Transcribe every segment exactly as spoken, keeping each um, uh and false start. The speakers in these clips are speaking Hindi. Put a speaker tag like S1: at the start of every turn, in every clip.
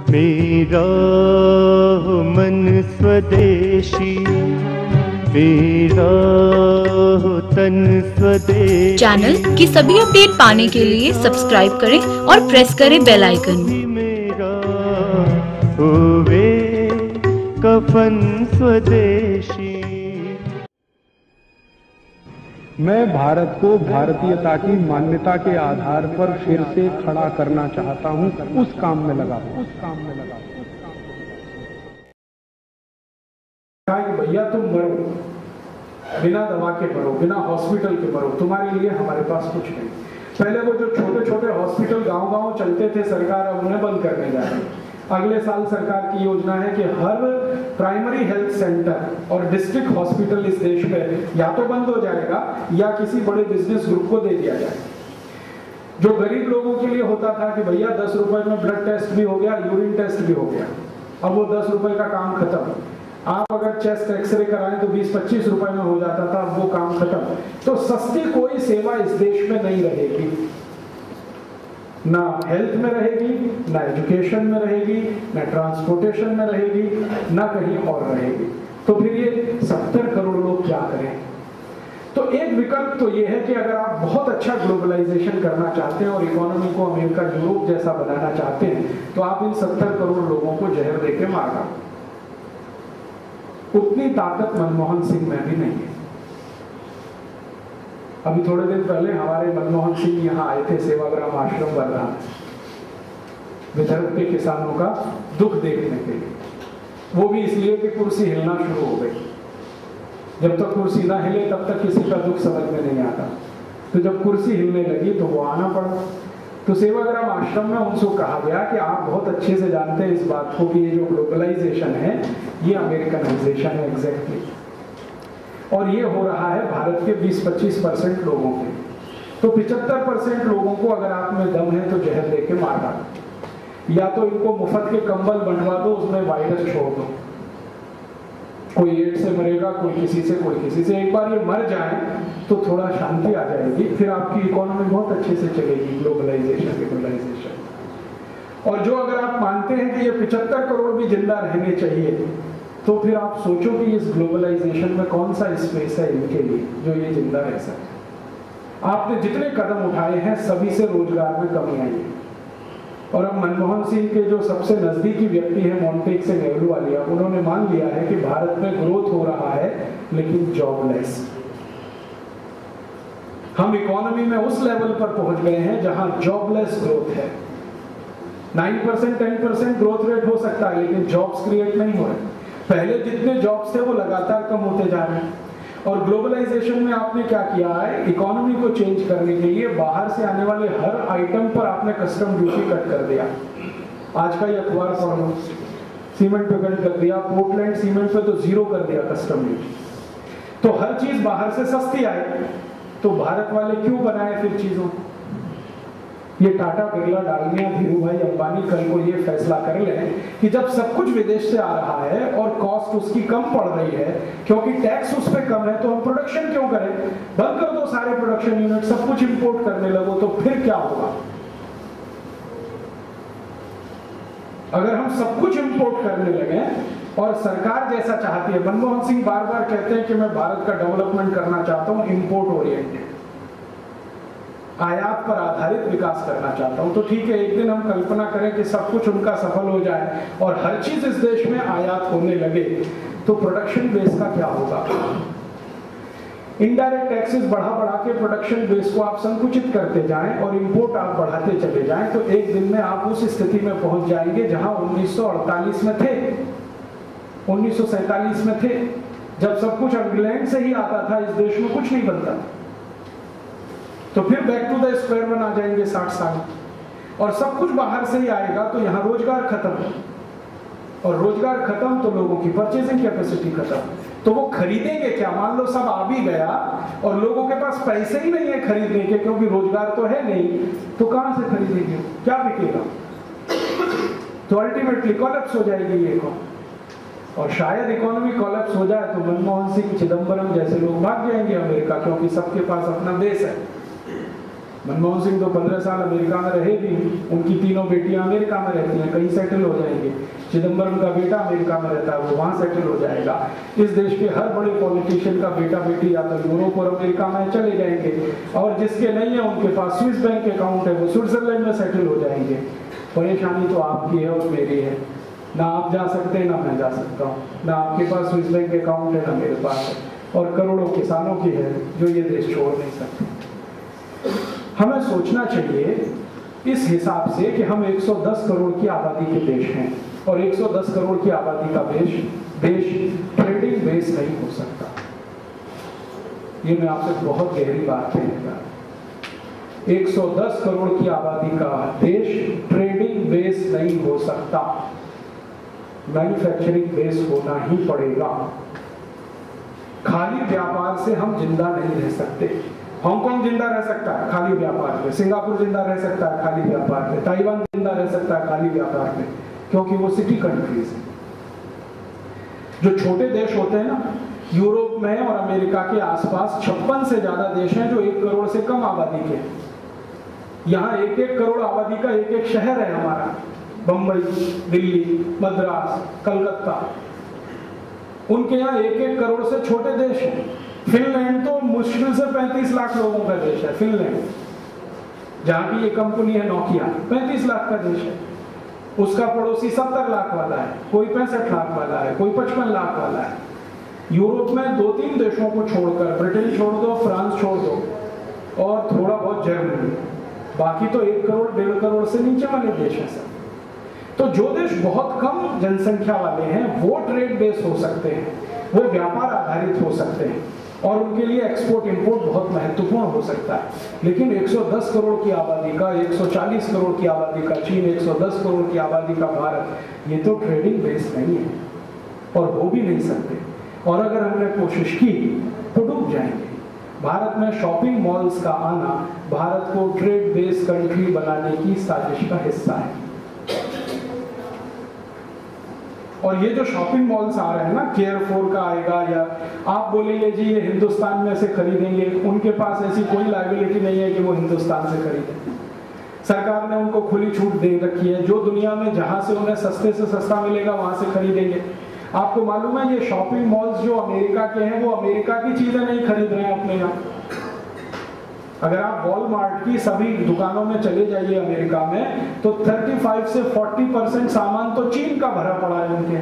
S1: मेरा हो मन स्वदेशी, मेरा हो तन स्वदेशी।
S2: चैनल की सभी अपडेट पाने के लिए सब्सक्राइब करें और प्रेस करें बेल आइकन।
S1: मेरा होवे कफन स्वदेशी।
S3: मैं भारत को भारतीयता की मान्यता के आधार पर फिर से खड़ा करना चाहता हूं, उस काम में लगा हूं, उस काम में लगा हूं।
S4: भैया तुम मरो, बिना दवा के मरो, बिना हॉस्पिटल के मरो, तुम्हारे लिए हमारे पास कुछ नहीं। पहले वो जो छोटे छोटे हॉस्पिटल गांव-गांव चलते थे, सरकार अब उन्हें बंद करने जा रही है। अगले साल सरकार की योजना है कि हर प्राइमरी हेल्थ सेंटर और डिस्ट्रिक्ट हॉस्पिटल इस देश में या तो बंद हो जाएगा या किसी बड़े बिजनेस ग्रुप को दे दिया जाएगा। जो गरीब लोगों के लिए होता था कि भैया दस रुपए में ब्लड टेस्ट भी हो गया, यूरिन टेस्ट भी हो गया, अब वो दस रुपए का काम खत्म। आप अगर चेस्ट एक्सरे कराएं तो बीस पच्चीस रुपए में हो जाता था, अब वो काम खत्म। तो सस्ती कोई सेवा इस देश में नहीं रहेगी, ना हेल्थ में रहेगी, ना एजुकेशन में रहेगी, ना ट्रांसपोर्टेशन में रहेगी, ना कहीं और रहेगी। तो फिर ये सत्तर करोड़ लोग क्या करें? तो एक विकल्प तो ये है कि अगर आप बहुत अच्छा ग्लोबलाइजेशन करना चाहते हैं और इकोनॉमी को अमेरिका यूरोप जैसा बनाना चाहते हैं तो आप इन सत्तर करोड़ लोगों को जहर देके मार डालो। उतनी ताकत मनमोहन सिंह में भी नहीं है। अभी थोड़े दिन पहले हमारे मनमोहन सिंह यहाँ आए थे सेवाग्राम आश्रम वर्धा, विदर्भ के किसानों का दुख देखने के लिए। वो भी इसलिए कि कुर्सी हिलना शुरू हो गई। जब तक कुर्सी ना हिले तब तक किसी का दुख समझ में नहीं आता, तो जब कुर्सी हिलने लगी तो वो आना पड़ा। तो सेवाग्राम आश्रम में उनसे कहा गया कि आप बहुत अच्छे से जानते हैं इस बात को कि ये जो ग्लोबलाइजेशन है ये अमेरिकनाइजेशन है एग्जैक्टली, और ये हो रहा है भारत के बीस पच्चीस परसेंट लोगों के। तो पचहत्तर परसेंट लोगों को अगर आप में दम है तो जहर देके मार डालो, या तो इनको मुफ्त के कंबल बंटवा दो, उसमें वायरस छोड़ दो। कोई एड्स से मरेगा, कोई किसी से, कोई किसी से। एक बार ये मर जाए तो थोड़ा शांति आ जाएगी, फिर आपकी इकोनॉमी बहुत अच्छे से चलेगी। ग्लोबलाइजेशन ग्लोबलाइजेशन और जो अगर आप मानते हैं कि ये पचहत्तर करोड़ भी जिंदा रहने चाहिए तो फिर आप सोचो कि इस ग्लोबलाइजेशन में कौन सा स्पेस है इनके लिए जो ये जिंदा रह सके। आपने जितने कदम उठाए हैं सभी से रोजगार में कमी आई है। और अब मनमोहन सिंह के जो सबसे नजदीकी व्यक्ति है मोंटेक से नेहलूवालिया, उन्होंने मान लिया है कि भारत में ग्रोथ हो रहा है लेकिन जॉबलेस। हम इकोनॉमी में उस लेवल पर पहुंच गए हैं जहां जॉबलेस ग्रोथ है। नौ percent ten percent growth rate हो सकता है लेकिन जॉब्स क्रिएट नहीं हो रहे। पहले जितने जॉब्स थे वो लगातार कम होते जा रहे हैं। और ग्लोबलाइजेशन में आपने क्या किया है, इकोनॉमी को चेंज करने के लिए बाहर से आने वाले हर आइटम पर आपने कस्टम ड्यूटी कट कर दिया। आज का ये अखबार पढ़ लो, सीमेंट पे कट कर दिया, पोर्टलैंड सीमेंट पे तो जीरो कर दिया कस्टम ड्यूटी। तो हर चीज बाहर से सस्ती आई, तो भारत वाले क्यों बनाए फिर चीजों? ये टाटा, बिरला, डालमिया, धीरू भाई अंबानी कल को ये फैसला कर लें कि जब सब कुछ विदेश से आ रहा है और कॉस्ट उसकी कम पड़ रही है क्योंकि टैक्स उस पर कम है, तो हम प्रोडक्शन क्यों करें? बंद कर दो सारे प्रोडक्शन यूनिट, सब कुछ इंपोर्ट करने लगो, तो फिर क्या होगा? अगर हम सब कुछ इंपोर्ट करने लगे और सरकार जैसा चाहती है, मनमोहन सिंह बार बार कहते हैं कि मैं भारत का डेवलपमेंट करना चाहता हूं, इंपोर्ट ओरिएंटेड, आयात पर आधारित विकास करना चाहता हूं। तो ठीक है, एक दिन हम कल्पना करें कि सब कुछ उनका सफल हो जाए और हर चीज इस देश में आयात होने लगे, तो प्रोडक्शन बेस का क्या होगा? इनडायरेक्ट टैक्सेस बढ़ा बढ़ा के प्रोडक्शन बेस को आप संकुचित करते जाएं और इंपोर्ट आप बढ़ाते चले जाएं, तो एक दिन में आप उस स्थिति में पहुंच जाएंगे जहां उन्नीस सौ अड़तालीस में थे, उन्नीस सौ सैंतालीस में थे, जब सब कुछ इंग्लैंड से ही आता था, इस देश में कुछ नहीं बनता। तो फिर back to the square one आ जाएंगे साठ साल, और सब कुछ बाहर से ही आएगा, तो यहां रोजगार खत्म, और रोजगार खत्म तो लोगों की परचेजिंग कैपेसिटी खत्म। तो वो खरीदेंगे क्या? मान लो सब आ भी गया और लोगों के पास पैसे ही नहीं है खरीदने के, क्योंकि रोजगार तो है नहीं, तो कहां से खरीदेंगे? क्या बिकेगा? तो अल्टीमेटली कोलैप्स हो जाएगी ये इकोनॉमी। और शायद इकोनॉमी कोलैप्स हो जाए तो मनमोहन सिंह, चिदम्बरम जैसे लोग भाग जाएंगे अमेरिका, क्योंकि सबके पास अपना देश है। मनमोहन सिंह तो पंद्रह साल अमेरिका में रहे भी, उनकी तीनों बेटियां अमेरिका में रहती हैं, कहीं सेटल हो जाएंगे। चिदम्बरम का बेटा अमेरिका में रहता है, वो वहां सेटल हो जाएगा। इस देश के हर बड़े पॉलिटिशियन का बेटा बेटी या तो यूरोप और अमेरिका में चले जाएंगे, और जिसके नहीं है उनके पास स्विस बैंक अकाउंट है, वो स्विट्जरलैंड में सेटल हो जाएंगे। परेशानी तो आपकी है और मेरी है, ना आप जा सकते ना मैं जा सकता हूँ, ना आपके पास स्विस बैंक अकाउंट है ना मेरे पास है, और करोड़ों किसानों की है जो ये देश छोड़ नहीं सकते। हमें सोचना चाहिए इस हिसाब से कि हम एक सौ दस करोड़ की आबादी के देश हैं, और एक सौ दस करोड़ की आबादी का देश देश ट्रेडिंग बेस नहीं हो सकता। ये मैं आपसे बहुत गहरी बात कहने का, एक सौ दस करोड़ की आबादी का देश ट्रेडिंग बेस नहीं हो सकता, मैन्युफैक्चरिंग बेस होना ही पड़ेगा। खाली व्यापार से हम जिंदा नहीं रह सकते। हांगकांग जिंदा रह सकता है खाली व्यापार पे, सिंगापुर जिंदा रह सकता है खाली व्यापार पे, ताइवान जिंदा रह सकता है खाली व्यापार पे, क्योंकि वो सिटी कंट्रीज हैं। जो छोटे देश होते हैं ना, यूरोप में और अमेरिका के आसपास छप्पन से ज्यादा देश हैं जो एक करोड़ से कम आबादी के। यहाँ एक एक करोड़ आबादी का एक एक शहर है हमारा, बंबई, दिल्ली, मद्रास, कलकत्ता। उनके यहाँ एक एक करोड़ से छोटे देश हैं। फिनलैंड तो मुश्किल से पैंतीस लाख लोगों का देश है। फिनलैंड, जहां की ये कंपनी है नोकिया, पैंतीस लाख का देश है। उसका पड़ोसी सत्तर लाख वाला है, कोई पैंसठ लाख वाला है, कोई पचपन लाख वाला है। यूरोप में दो तीन देशों को छोड़कर, ब्रिटेन छोड़ दो, फ्रांस छोड़ दो, और थोड़ा बहुत जर्मनी, बाकी तो एक करोड़ डेढ़ करोड़ से नीचे वाले देश हैं सब। तो जो देश बहुत कम जनसंख्या वाले हैं वो ट्रेड बेस हो सकते हैं, वो व्यापार आधारित हो सकते हैं, और उनके लिए एक्सपोर्ट इंपोर्ट बहुत महत्वपूर्ण हो सकता है। लेकिन एक सौ दस करोड़ की आबादी का, एक सौ चालीस करोड़ की आबादी का चीन, एक सौ दस करोड़ की आबादी का भारत, ये तो ट्रेडिंग बेस नहीं है और हो भी नहीं सकते। और अगर हमने कोशिश की तो डूब जाएंगे। भारत में शॉपिंग मॉल्स का आना भारत को ट्रेड बेस कंट्री बनाने की साजिश का हिस्सा है। और ये जो शॉपिंग मॉल्स आ रहे हैं ना, केयरफोर का आएगा, या आप बोलेंगे जी ये हिंदुस्तान में से खरीदेंगे, उनके पास ऐसी कोई लायबिलिटी नहीं है कि वो हिंदुस्तान से खरीदें। सरकार ने उनको खुली छूट दे रखी है, जो दुनिया में जहां से उन्हें सस्ते से सस्ता मिलेगा वहां से खरीदेंगे। आपको मालूम है ये शॉपिंग मॉल्स जो अमेरिका के हैं वो अमेरिका की चीजें नहीं खरीद रहे हैं अपने यहाँ। अगर आप वॉलमार्ट की सभी दुकानों में चले जाइए अमेरिका में, तो पैंतीस से चालीस परसेंट सामान तो चीन का भरा पड़ा है उनके।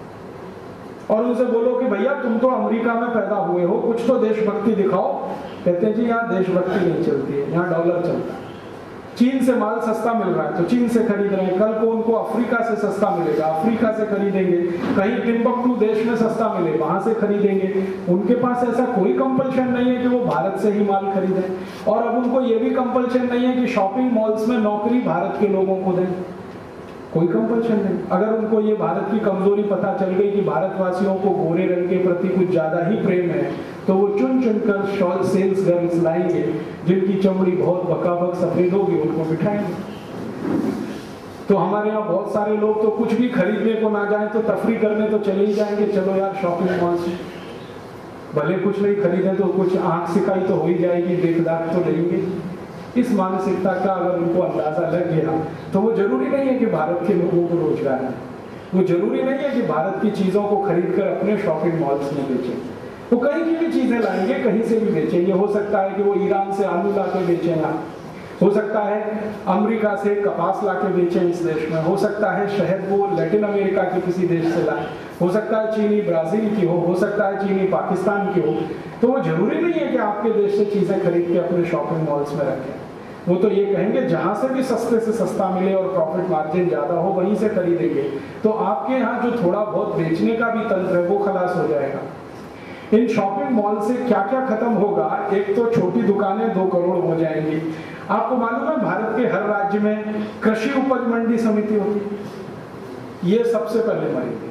S4: और उनसे बोलो कि भैया तुम तो अमेरिका में पैदा हुए हो, कुछ तो देशभक्ति दिखाओ। कहते हैं जी यहाँ देशभक्ति नहीं चलती है, यहाँ डॉलर चलता है। चीन से माल सस्ता मिल रहा है तो चीन से खरीद रहे हैं, कल को उनको अफ्रीका से सस्ता मिलेगा, अफ्रीका से खरीदेंगे। कहीं टिम्बकटू देश में सस्ता मिले वहां से खरीदेंगे। उनके पास ऐसा कोई कंपल्शन नहीं है कि वो भारत से ही माल खरीदें, और अब उनको ये भी कंपल्शन नहीं है कि शॉपिंग मॉल्स में नौकरी भारत के लोगों को दें, कोई कंपल्शन नहीं। अगर उनको ये भारत की कमजोरी पता चल गई कि भारतवासियों को गोरे रंग के प्रति कुछ ज्यादा ही प्रेम है, तो वो चुन चुन कर शॉल सेल्स गर्ल्स लाएंगे जिनकी चमड़ी बहुत बकाबक सफेद होगी, उनको बिठाएंगे। तो हमारे यहाँ बहुत सारे लोग तो कुछ भी खरीदने को ना जाए तो तफरी करने तो चले ही जाएंगे, चलो यार शॉपिंग मॉल से, भले कुछ नहीं खरीदे तो कुछ आंख सिकाई तो हो ही जाएगी, देख दाख तो लेंगे। इस मानसिकता का अगर उनको अंदाजा लग गया तो वो जरूरी नहीं है कि भारत के लोगों को रोजगार है, वो जरूरी नहीं है कि भारत की चीजों को खरीद कर अपने शॉपिंग मॉल्स में बेचें। वो कहीं की भी चीजें लाएंगे, कहीं से भी बेचेंगे। हो सकता है कि वो ईरान से आलू ला के बेचें, ना हो सकता है अमेरिका से कपास ला के बेचें इस देश में, हो सकता है शहद वो लैटिन अमेरिका के किसी देश से लाए, हो सकता है चीनी ब्राजील की हो, हो सकता है चीनी पाकिस्तान की हो। तो वो जरूरी नहीं है कि आपके देश से चीजें खरीद के अपने शॉपिंग मॉल्स में रखें। वो तो ये कहेंगे जहां से भी सस्ते से सस्ता मिले और प्रॉफिट मार्जिन ज्यादा हो वहीं से खरीदेंगे। तो आपके यहाँ जो थोड़ा बहुत बेचने का भी तंत्र है वो खलास हो जाएगा। इन शॉपिंग मॉल से क्या क्या खत्म होगा, एक तो छोटी दुकानें दो करोड़ हो जाएंगी। आपको मालूम है भारत के हर राज्य में कृषि उपज मंडी समिति होती है, ये सबसे पहले मरेंगे,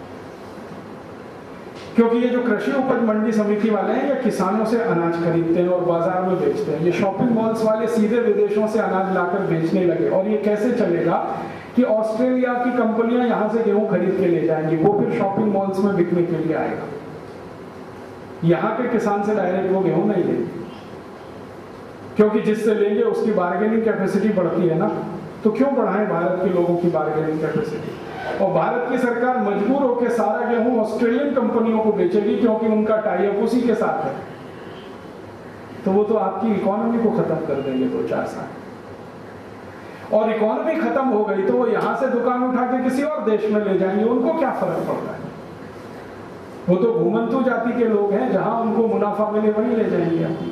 S4: क्योंकि ये जो कृषि उपज मंडी समिति वाले हैं ये किसानों से अनाज खरीदते हैं और बाजार में बेचते हैं। ये शॉपिंग मॉल्स वाले सीधे विदेशों से अनाज लाकर बेचने लगे। और ये कैसे चलेगा कि ऑस्ट्रेलिया की कंपनियां यहां से गेहूं खरीद के ले जाएंगी, वो फिर शॉपिंग मॉल्स में बिकने के लिए आएगा। यहाँ के किसान से डायरेक्ट वो गेहूं नहीं लेंगे। क्योंकि जिससे लेंगे उसकी बार्गेनिंग कैपेसिटी बढ़ती है ना, तो क्यों बढ़ाएं भारत के लोगों की बार्गेनिंग कैपेसिटी। और भारत की सरकार मजबूर होकर सारा गेहूं ऑस्ट्रेलियन कंपनियों को बेचेगी क्योंकि उनका टाई अप उसी के साथ है, तो वो तो आपकी इकोनॉमी को खत्म कर देंगे दो चार साल। और इकोनॉमी खत्म हो गई तो वो यहां से दुकान उठा के किसी और देश में ले जाएंगे, उनको क्या फर्क पड़ता है। वो तो घूमंतु जाति के लोग हैं, जहां उनको मुनाफा मिले वहीं ले जाएंगे आपकी।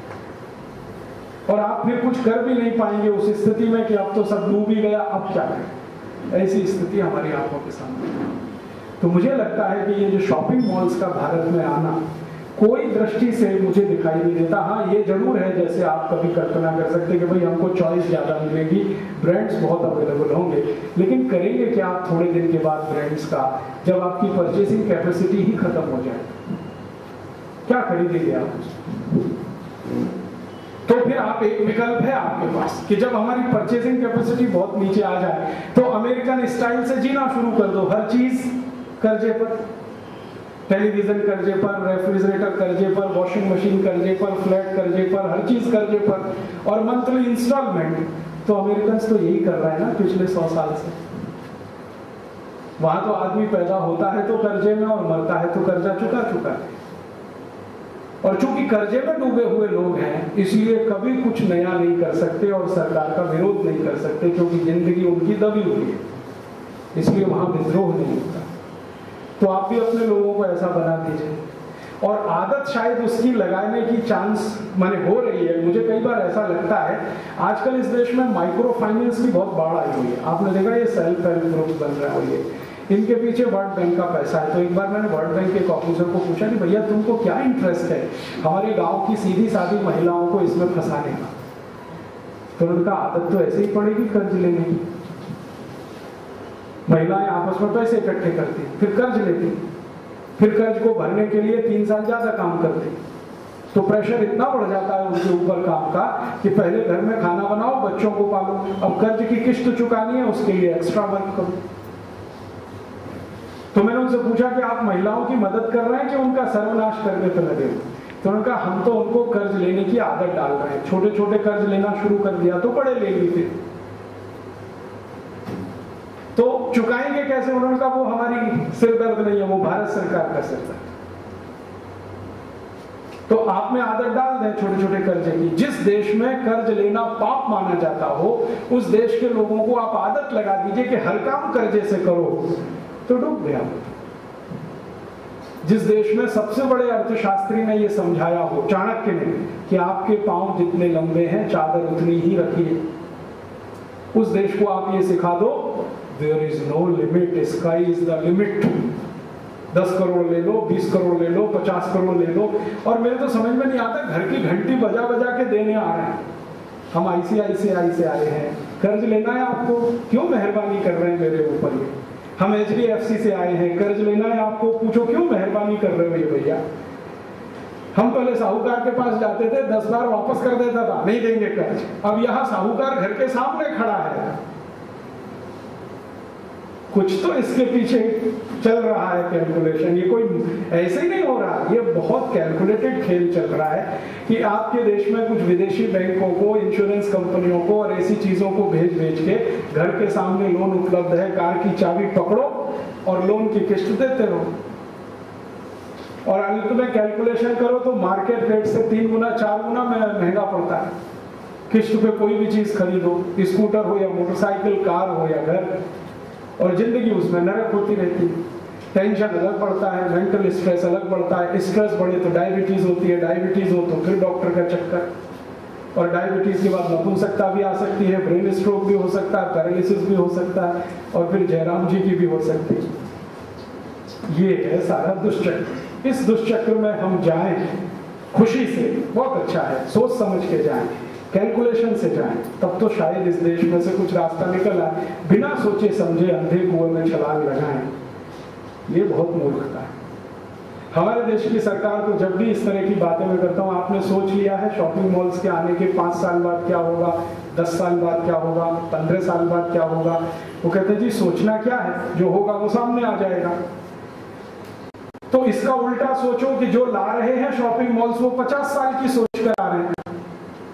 S4: और आप फिर कुछ कर भी नहीं पाएंगे उस स्थिति में कि अब तो सब डूब ही गया, अब क्या करें। ऐसी स्थिति हमारी आंखों के सामने है। तो मुझे लगता है कि ये जो शॉपिंग मॉल्स का भारत में आना कोई दृष्टि से मुझे दिखाई नहीं देता। हाँ, ये जरूर है जैसे आप कभी कल्पना कर सकते कि भाई हमको चॉइस ज्यादा मिलेगी, ब्रांड्स बहुत अवेलेबल होंगे, लेकिन करेंगे क्या आप थोड़े दिन के बाद ब्रांड्स का, जब आपकी परचेसिंग कैपेसिटी ही खत्म हो जाए, क्या खरीदेंगे आप? तो फिर आप एक विकल्प है आपके पास कि जब हमारी परचेसिंग कैपेसिटी बहुत नीचे आ जाए तो अमेरिकन स्टाइल से जीना शुरू कर दो, हर चीज कर्जे पर, टेलीविजन कर्जे पर, रेफ्रिजरेटर कर्जे पर, वॉशिंग मशीन कर्जे पर, फ्लैट कर्जे पर, हर चीज कर्जे पर, और मंथली इंस्टॉलमेंट। तो अमेरिकन तो यही कर रहा है ना पिछले सौ साल से। वहां तो आदमी पैदा होता है तो कर्जे में और मरता है तो कर्जा चुका चुका है। और चूंकि कर्जे में डूबे हुए लोग हैं इसलिए कभी कुछ नया नहीं कर सकते और सरकार का विरोध नहीं कर सकते, क्योंकि जिंदगी उनकी दबी हुई है, इसलिए वहां विद्रोह नहीं होता। तो आप भी अपने लोगों को ऐसा बना दीजिए। और आदत शायद उसकी लगाने की चांस माने हो रही है। मुझे कई बार ऐसा लगता है आजकल इस देश में माइक्रो फाइनेंस की बहुत बाढ़ आई हुई है। आपने देखा ये सेल्फ हेल्प ग्रुप बन रहा है, ये इनके पीछे वर्ल्ड बैंक का पैसा है। तो एक बार मैंने वर्ल्ड बैंक के ऑफिसर को पूछा कि भैया तुमको क्या इंटरेस्ट है हमारे गाँव की सीधी सादी महिलाओं को इसमें फंसाने का? तो उनका आदत तो ऐसे ही पड़ेगी कर्ज लेने की। महिलाएं आपस में पैसे इकट्ठे करती, फिर कर्ज लेती, फिर कर्ज को भरने के लिए तीन साल ज्यादा काम करती। तो प्रेशर इतना बढ़ जाता है उनके ऊपर काम का कि पहले घर में खाना बनाओ, बच्चों को पालो, अब कर्ज की किस्त चुकानी है, उसके लिए एक्स्ट्रा वर्क करो। तो मैंने उनसे पूछा कि आप महिलाओं की मदद कर रहे हैं कि उनका सर्वनाश करने पर लगे? तो उनका हम तो उनको कर्ज लेने की आदत डाल रहे हैं। छोटे छोटे कर्ज लेना शुरू कर दिया तो बड़े लेंगे, फिर तो चुकाएंगे कैसे? उन्होंने कहा वो हमारी सिर दर्द नहीं है, वो भारत सरकार का सिर दर्द। तो आप में आदत डाल दें छोटे छोटे कर्जे की। जिस देश में कर्ज लेना पाप माना जाता हो उस देश के लोगों को आप आदत लगा दीजिए कि हर काम कर्जे से करो, तो डूब गया। जिस देश में सबसे बड़े अर्थशास्त्री ने यह समझाया हो, चाणक्य ने, कि आपके पांव जितने लंबे हैं चादर उतनी ही रखिए, उस देश को आप ये सिखा दो There is no limit, sky is the limit। दस करोड़ ले लो, बीस करोड़ ले लो, पचास करोड़ ले लो। और मेरे तो समझ में नहीं आता, घर की घंटी बजा बजा के देने आ रहे हैं। हम आईसीआईसीआई से आए हैं, कर्ज लेना है आपको, क्यों मेहरबानी कर रहे हैं मेरे ऊपर ये। हम एचडीएफसी से आए हैं, कर्ज लेना है आपको, पूछो क्यों मेहरबानी कर रहे हो ये भैया। हम पहले साहूकार के पास जाते थे, दस बार वापस कर देता था, नहीं देंगे कर्ज। अब यहाँ साहूकार घर के सामने खड़ा है। कुछ तो इसके पीछे चल रहा है कैलकुलेशन। ये कोई ऐसे ही नहीं हो रहा, ये बहुत कैलकुलेटेड खेल चल रहा है कि आपके देश में कुछ विदेशी बैंकों को, इंश्योरेंस कंपनियों को और ऐसी चीजों को भेज भेज के घर के सामने लोन उपलब्ध है, कार की चाबी पकड़ो और लोन की किस्त देते रहो। और अंत में कैलकुलेशन करो तो मार्केट रेट से तीन गुना चार गुना महंगा पड़ता है। किस्त पे कोई भी चीज खरीदो, स्कूटर हो या मोटरसाइकिल, कार हो या घर, और जिंदगी उसमें नरक होती रहती है। टेंशन अलग पड़ता है, मेंटल स्ट्रेस अलग पड़ता है। स्ट्रेस बढ़े तो डायबिटीज होती है, डायबिटीज हो तो फिर डॉक्टर का चक्कर, और डायबिटीज के बाद नपुंसकता भी आ सकती है, ब्रेन स्ट्रोक भी हो सकता है, पैरालिसिस भी हो सकता है, और फिर जयराम जी की भी हो सकती है। ये है सारा दुष्चक्र। इस दुष्चक्र में हम जाएं खुशी से, बहुत अच्छा है, सोच समझ के जाएं, कैलकुलेशन से जाएं, तब तो शायद इस देश में से कुछ रास्ता निकल आए। बिना सोचे समझे अंधे कुएं में छलांग लगाएं, ये बहुत मूर्खता है। हमारे देश की सरकार को जब भी इस तरह की बातें मैं करता हूँ, आपने सोच लिया है शॉपिंग मॉल्स के आने के पांच साल बाद क्या होगा, दस साल बाद क्या होगा, पंद्रह साल बाद क्या होगा? वो कहते जी सोचना क्या है, जो होगा वो सामने आ जाएगा। तो इसका उल्टा सोचो कि जो ला रहे हैं शॉपिंग मॉल्स वो पचास साल की सोच कर आ रहे हैं।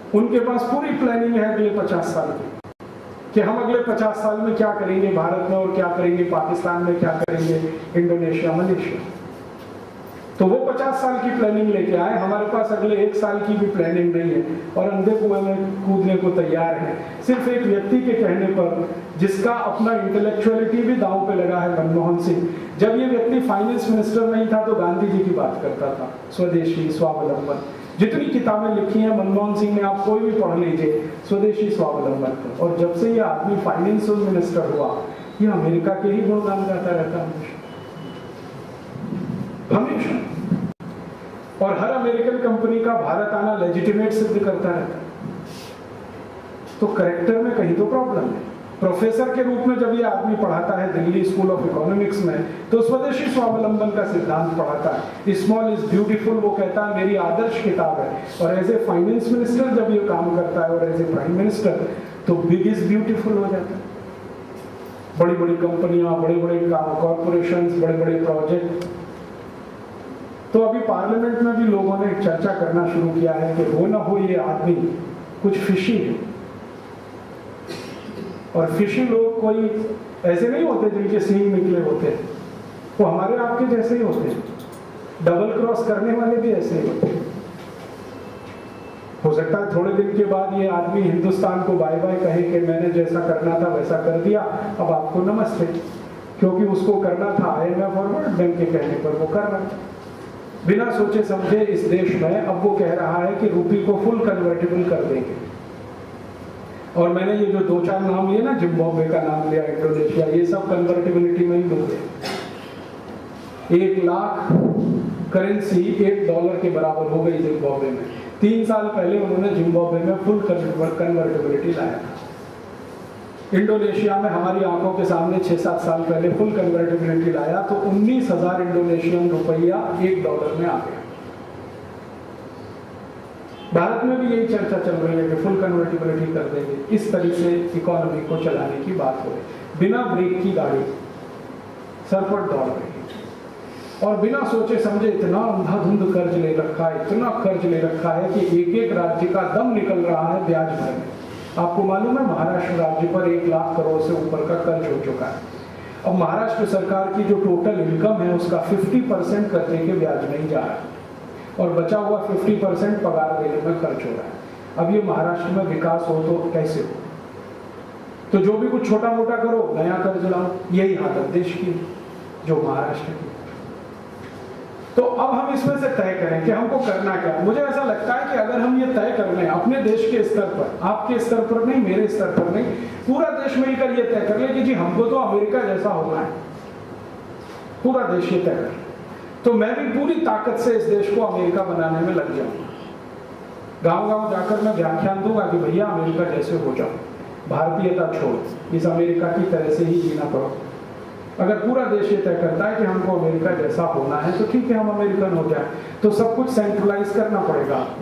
S4: उनके पास पूरी प्लानिंग है अगले पचास साल की, कि हम अगले पचास साल में क्या करेंगे भारत में और क्या करेंगे पाकिस्तान में, क्या करेंगे इंडोनेशिया, मलेशिया। तो वो पचास साल की प्लानिंग लेके आए, हमारे पास अगले एक साल की भी प्लानिंग नहीं है और अंधे कुएं में कूदने को तैयार है, सिर्फ एक व्यक्ति के कहने पर, जिसका अपना इंटेलेक्चुअलिटी भी दांव पे लगा है, मनमोहन सिंह। जब ये व्यक्ति फाइनेंस मिनिस्टर नहीं था तो गांधी जी की बात करता था, स्वदेशी, स्वावलंबन। जितनी किताबें लिखी हैं मनमोहन सिंह ने, आप कोई भी पढ़ लीजिए स्वदेशी, स्वावलंबन पर। और जब से ये आदमी फाइनेंस मिनिस्टर हुआ, ये अमेरिका के ही गुणगान गाता रहता हमेशा हमेशा, और हर अमेरिकन कंपनी का भारत आना लेजिटिमेट सिद्ध करता रहता है। तो करेक्टर में कहीं तो प्रॉब्लम है। प्रोफेसर के रूप में जब ये आदमी पढ़ाता है दिल्ली स्कूल ऑफ इकोनॉमिक्स में, तो स्वदेशी स्वावलंबन का सिद्धांत पढ़ाता है। स्मॉल इज ब्यूटीफुल वो कहता है, मेरी आदर्श किताब है। और एज ए फाइनेंस मिनिस्टर जब ये काम करता है और एज ए प्राइम मिनिस्टर, तो बिग इज ब्यूटीफुल हो जाता है। बड़ी बड़ी कंपनियां, बड़े बड़े कॉर्पोरेशन, बड़े बड़े प्रोजेक्ट। तो अभी पार्लियामेंट में भी लोगों ने चर्चा करना शुरू किया है कि हो ना हो ये आदमी कुछ फिशी है। और फिशी लोग कोई ऐसे नहीं होते जिनके सींग निकले होते, वो हमारे आपके जैसे ही होते हैं। डबल क्रॉस करने वाले भी ऐसे ही होते हैं। हो सकता है थोड़े दिन के बाद ये आदमी हिंदुस्तान को बाय बाय कहे कि मैंने जैसा करना था वैसा कर दिया, अब आपको नमस्ते, क्योंकि उसको करना था आई एम एफ और वर्ल्ड बैंक के कहने पर वो कर रहा है बिना सोचे समझे इस देश में। अब वो कह रहा है कि रूपी को फुल कन्वर्टेबल कर देंगे। और मैंने ये जो दो चार नाम लिए ना, जिम्बाब्वे का नाम लिया, इंडोनेशिया, ये सब कन्वर्टेबिलिटी में ही लोग हैं। एक लाख करेंसी एक डॉलर के बराबर हो गई जिम्बाब्वे में। तीन साल पहले उन्होंने जिम्बाब्वे में फुल कन्वर्टेबिलिटी लाया था। इंडोनेशिया में हमारी आंखों के सामने छह सात साल पहले फुल कन्वर्टेबिलिटी लाया, तो उन्नीस हजार इंडोनेशियन रुपया एक डॉलर में आ गया। भारत में भी यही चर्चा चल रही है कि फुल कन्वर्टेबिलिटी कर देंगे। इस तरीके से इकोनॉमी को चलाने की बात हो रही, बिना ब्रेक की गाड़ी सर पर दौड़ रही है और बिना सोचे समझे इतना अंधाधुंध कर्ज ले रखा है, इतना कर्ज ले रखा है कि एक एक राज्य का दम निकल रहा है ब्याज भरने। आपको मालूम है महाराष्ट्र राज्य पर एक लाख करोड़ से ऊपर का कर्ज हो चुका है। अब महाराष्ट्र सरकार की जो टोटल इनकम है उसका पचास परसेंट कर्जे के ब्याज नहीं जा रहा है और बचा हुआ पचास परसेंट पगार देने में खर्च हो रहा है। अब ये महाराष्ट्र में विकास हो तो कैसे हो? तो जो भी कुछ छोटा मोटा करो, नया कर्ज लाओ, यही हालत देश की जो महाराष्ट्र की। तो अब हम इसमें से तय करें कि हमको करना क्या है। मुझे ऐसा लगता है कि अगर हम ये तय कर लें अपने देश के स्तर पर, आपके स्तर पर नहीं, मेरे स्तर पर नहीं, पूरा देश मिलकर ये तय कर ले कि जी हमको तो अमेरिका जैसा होना है, पूरा देश ये तय कर, तो मैं भी पूरी ताकत से इस देश को अमेरिका बनाने में लग जाऊंगा। गांव गांव जाकर मैं व्याख्यान दूंगा कि भैया अमेरिका जैसे हो जाओ, भारतीयता छोड़, इस अमेरिका की तरह से ही जीना पड़ो। अगर पूरा देश ये तय करता है कि हमको अमेरिका जैसा होना है तो ठीक है, हम अमेरिकन हो जाए। तो सब कुछ सेंट्रलाइज करना पड़ेगा आपको,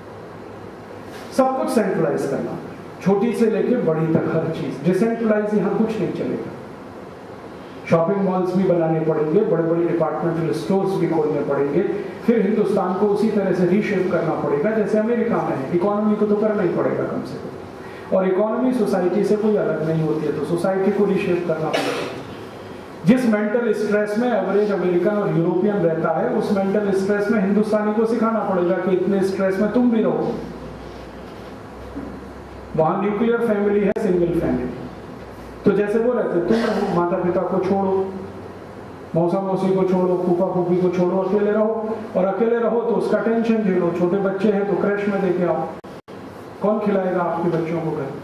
S4: सब कुछ सेंट्रलाइज करना, छोटी से लेके बड़ी तक हर चीज। डिसेंट्रलाइज यहाँ कुछ नहीं चलेगा। शॉपिंग मॉल्स भी बनाने पड़ेंगे, बड़े बड़े डिपार्टमेंटल स्टोर्स भी खोलने पड़ेंगे, फिर हिंदुस्तान को उसी तरह से रीशेप करना पड़ेगा जैसे अमेरिका में है। इकोनॉमी को तो करना ही पड़ेगा कम से कम, और इकोनॉमी सोसाइटी से कोई अलग नहीं होती है, तो सोसाइटी को रीशेप करना पड़ेगा। जिस मेंटल स्ट्रेस में एवरेज अमेरिकन और यूरोपियन रहता है, उस मेंटल स्ट्रेस में हिंदुस्तानी को सिखाना पड़ेगा कि इतने स्ट्रेस में तुम भी रहो। वहां न्यूक्लियर फैमिली है, सिंगल फैमिली, तो जैसे वो रहते, तुम रहो, माता पिता को छोड़ो, मौसा मौसी को छोड़ो, फूफा फूफी को छोड़ो, अकेले रहो। और अकेले रहो तो उसका टेंशन झेलो। छोटे बच्चे हैं तो क्रैश में देके आओ, कौन खिलाएगा आपके बच्चों को घर?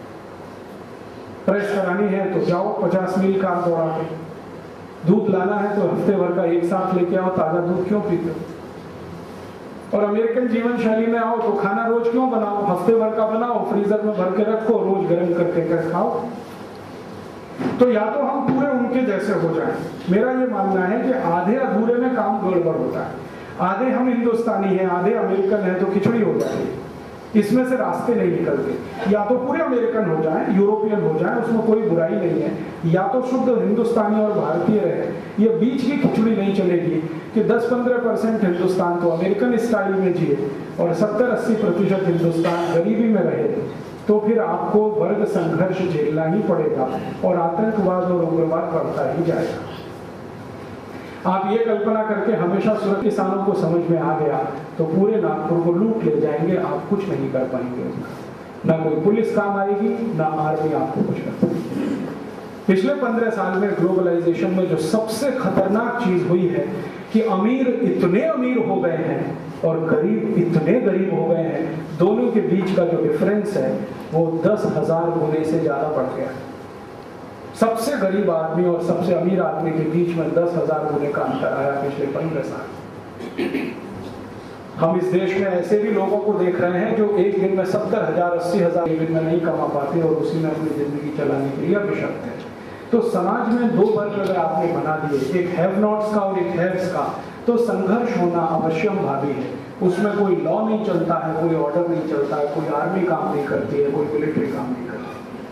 S4: प्रेस करानी है तो जाओ पचास मील कार दौड़ा के, दूध लाना है तो हफ्ते भर का एक साथ लेके आओ, ताजा दूध क्यों पीते हो? और अमेरिकन जीवन शैली में आओ तो खाना रोज क्यों बनाओ? हफ्ते भर का बनाओ, फ्रीजर में भर के रखो, रोज गर्म करके कर खाओ। तो या तो हम पूरे उनके जैसे हो जाएं। मेरा ये मानना है कि आधे अधूरे में काम गड़बड़ होता है। आधे हम हिंदुस्तानी हैं, आधे अमेरिकन हैं तो खिचड़ी हो जाएगी। इसमें से रास्ते नहीं निकलते। या तो पूरे अमेरिकन हो जाएं, यूरोपियन हो जाएं, उसमें कोई बुराई नहीं है, या तो शुद्ध हिंदुस्तानी और भारतीय रहे। ये बीच की खिचड़ी नहीं चलेगी कि दस पंद्रह परसेंट हिंदुस्तान तो अमेरिकन स्टाइल में जिए और सत्तर अस्सी प्रतिशत हिंदुस्तान गरीबी में रहे, तो फिर आपको वर्ग संघर्ष झेलना ही पड़ेगा और आतंकवाद और उग्रवाद बढ़ता ही जाएगा। आप ये कल्पना करके हमेशा सूरत किसानों को समझ में आ गया तो पूरे नागपुर को लूट ले जाएंगे, आप कुछ नहीं कर पाएंगे उसका। ना कोई पुलिस काम आएगी, ना आर्मी आपको कुछ कर पाएगी। पिछले पंद्रह साल में ग्लोबलाइजेशन में जो सबसे खतरनाक चीज हुई है कि अमीर इतने अमीर हो गए हैं और गरीब इतने गरीब हो गए हैं, दोनों के बीच का जो डिफरेंस है वो दस हजार गुने से ज्यादा बढ़ गया। सबसे गरीब आदमी और सबसे अमीर आदमी के बीच में दस हजार गुने का अंतर आया पिछले पंद्रह साल। हम इस देश में ऐसे भी लोगों को देख रहे हैं जो एक दिन में सत्तर हजार अस्सी हजार एक दिन में नहीं कमा पाते और उसी में अपनी जिंदगी चलाने के लिए अभिशप्त है। तो समाज में दो वर्ग अगर आपने बना दिए, एक हैव नॉट्स का और एक हैव्स का, तो संघर्ष होना अवश्यम भावी है। उसमें कोई लॉ नहीं चलता है, कोई ऑर्डर नहीं चलता है, कोई आर्मी काम नहीं करती है, कोई मिलिट्री काम नहीं करती।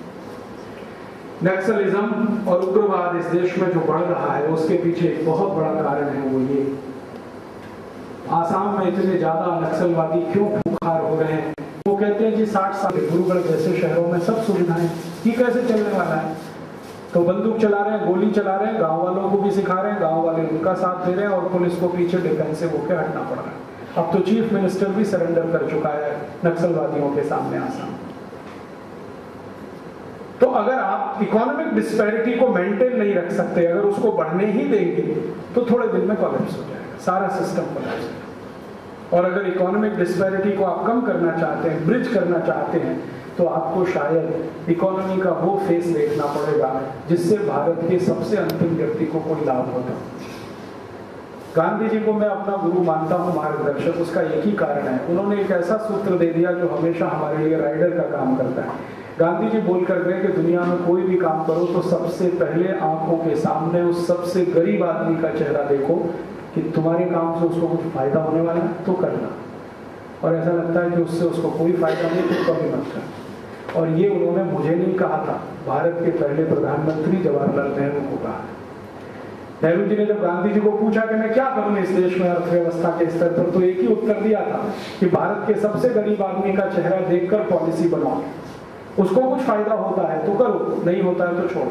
S4: नक्सलिज्म और उग्रवाद इस देश में जो बढ़ रहा है उसके पीछे एक बहुत बड़ा कारण है, वो ये आसाम में इतने ज्यादा नक्सलवादी क्यों खुंखार हो रहे हैं। वो कहते हैं जी साठ साल गुरुगढ़ जैसे शहरों में सब सुविधाएं, ये कैसे चलने वाला है। तो बंदूक चला रहे हैं, गोली चला रहे हैं, गांव वालों को भी सिखा रहे हैं, गांव वाले उनका साथ दे रहे हैं और पुलिस को पीछे डिफेंसिव होकर हटना पड़ रहा है। अब तो चीफ मिनिस्टर भी सरेंडर कर चुका है नक्सलवादियों के सामने आसाम। तो अगर आप इकोनॉमिक डिस्पैरिटी को मेंटेन नहीं रख सकते, अगर उसको बढ़ने ही देंगे तो थोड़े दिन में कोलैप्स हो जाएगा, सारा सिस्टम कोलैप्स हो जाएगा। और अगर इकोनॉमिक डिस्पैरिटी को आप कम करना चाहते हैं, ब्रिज करना चाहते हैं, तो आपको शायद इकोनॉमी का वो फेस देखना पड़ेगा जिससे भारत के सबसे अंतिम व्यक्ति को कोई लाभ होगा। गांधी जी को मैं अपना गुरु मानता हूं, मार्गदर्शक, उसका एक ही कारण है, उन्होंने एक ऐसा सूत्र दे दिया जो हमेशा हमारे लिए राइडर का काम करता है। गांधी जी बोल कर गए कि दुनिया में कोई भी काम करो तो सबसे पहले आंखों के सामने उस सबसे गरीब आदमी का चेहरा देखो कि तुम्हारे काम से उसको कुछ फायदा होने वाला है तो करना, और ऐसा लगता है कि उससे उसको कोई फायदा नहीं तो कभी मत करना। और ये उन्होंने मुझे नहीं कहा था, भारत के पहले प्रधानमंत्री जवाहरलाल नेहरू को कहा। नेहरू जी ने जब गांधी जी को पूछा कि मैं क्या करूं इस देश में अर्थव्यवस्था के स्तर पर, तो एक ही उत्तर दिया था कि भारत के सबसे गरीब आदमी का चेहरा देखकर पॉलिसी बनाओ, उसको कुछ फायदा होता है तो करो, नहीं होता है तो छोड़ो।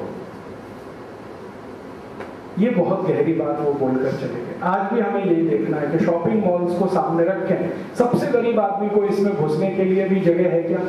S4: ये बहुत गहरी बात वो बोलकर चले गए। आज भी हमें यही देखना है कि शॉपिंग मॉल्स को सामने रखें, सबसे गरीब आदमी को इसमें घुसने के लिए भी जगह है क्या?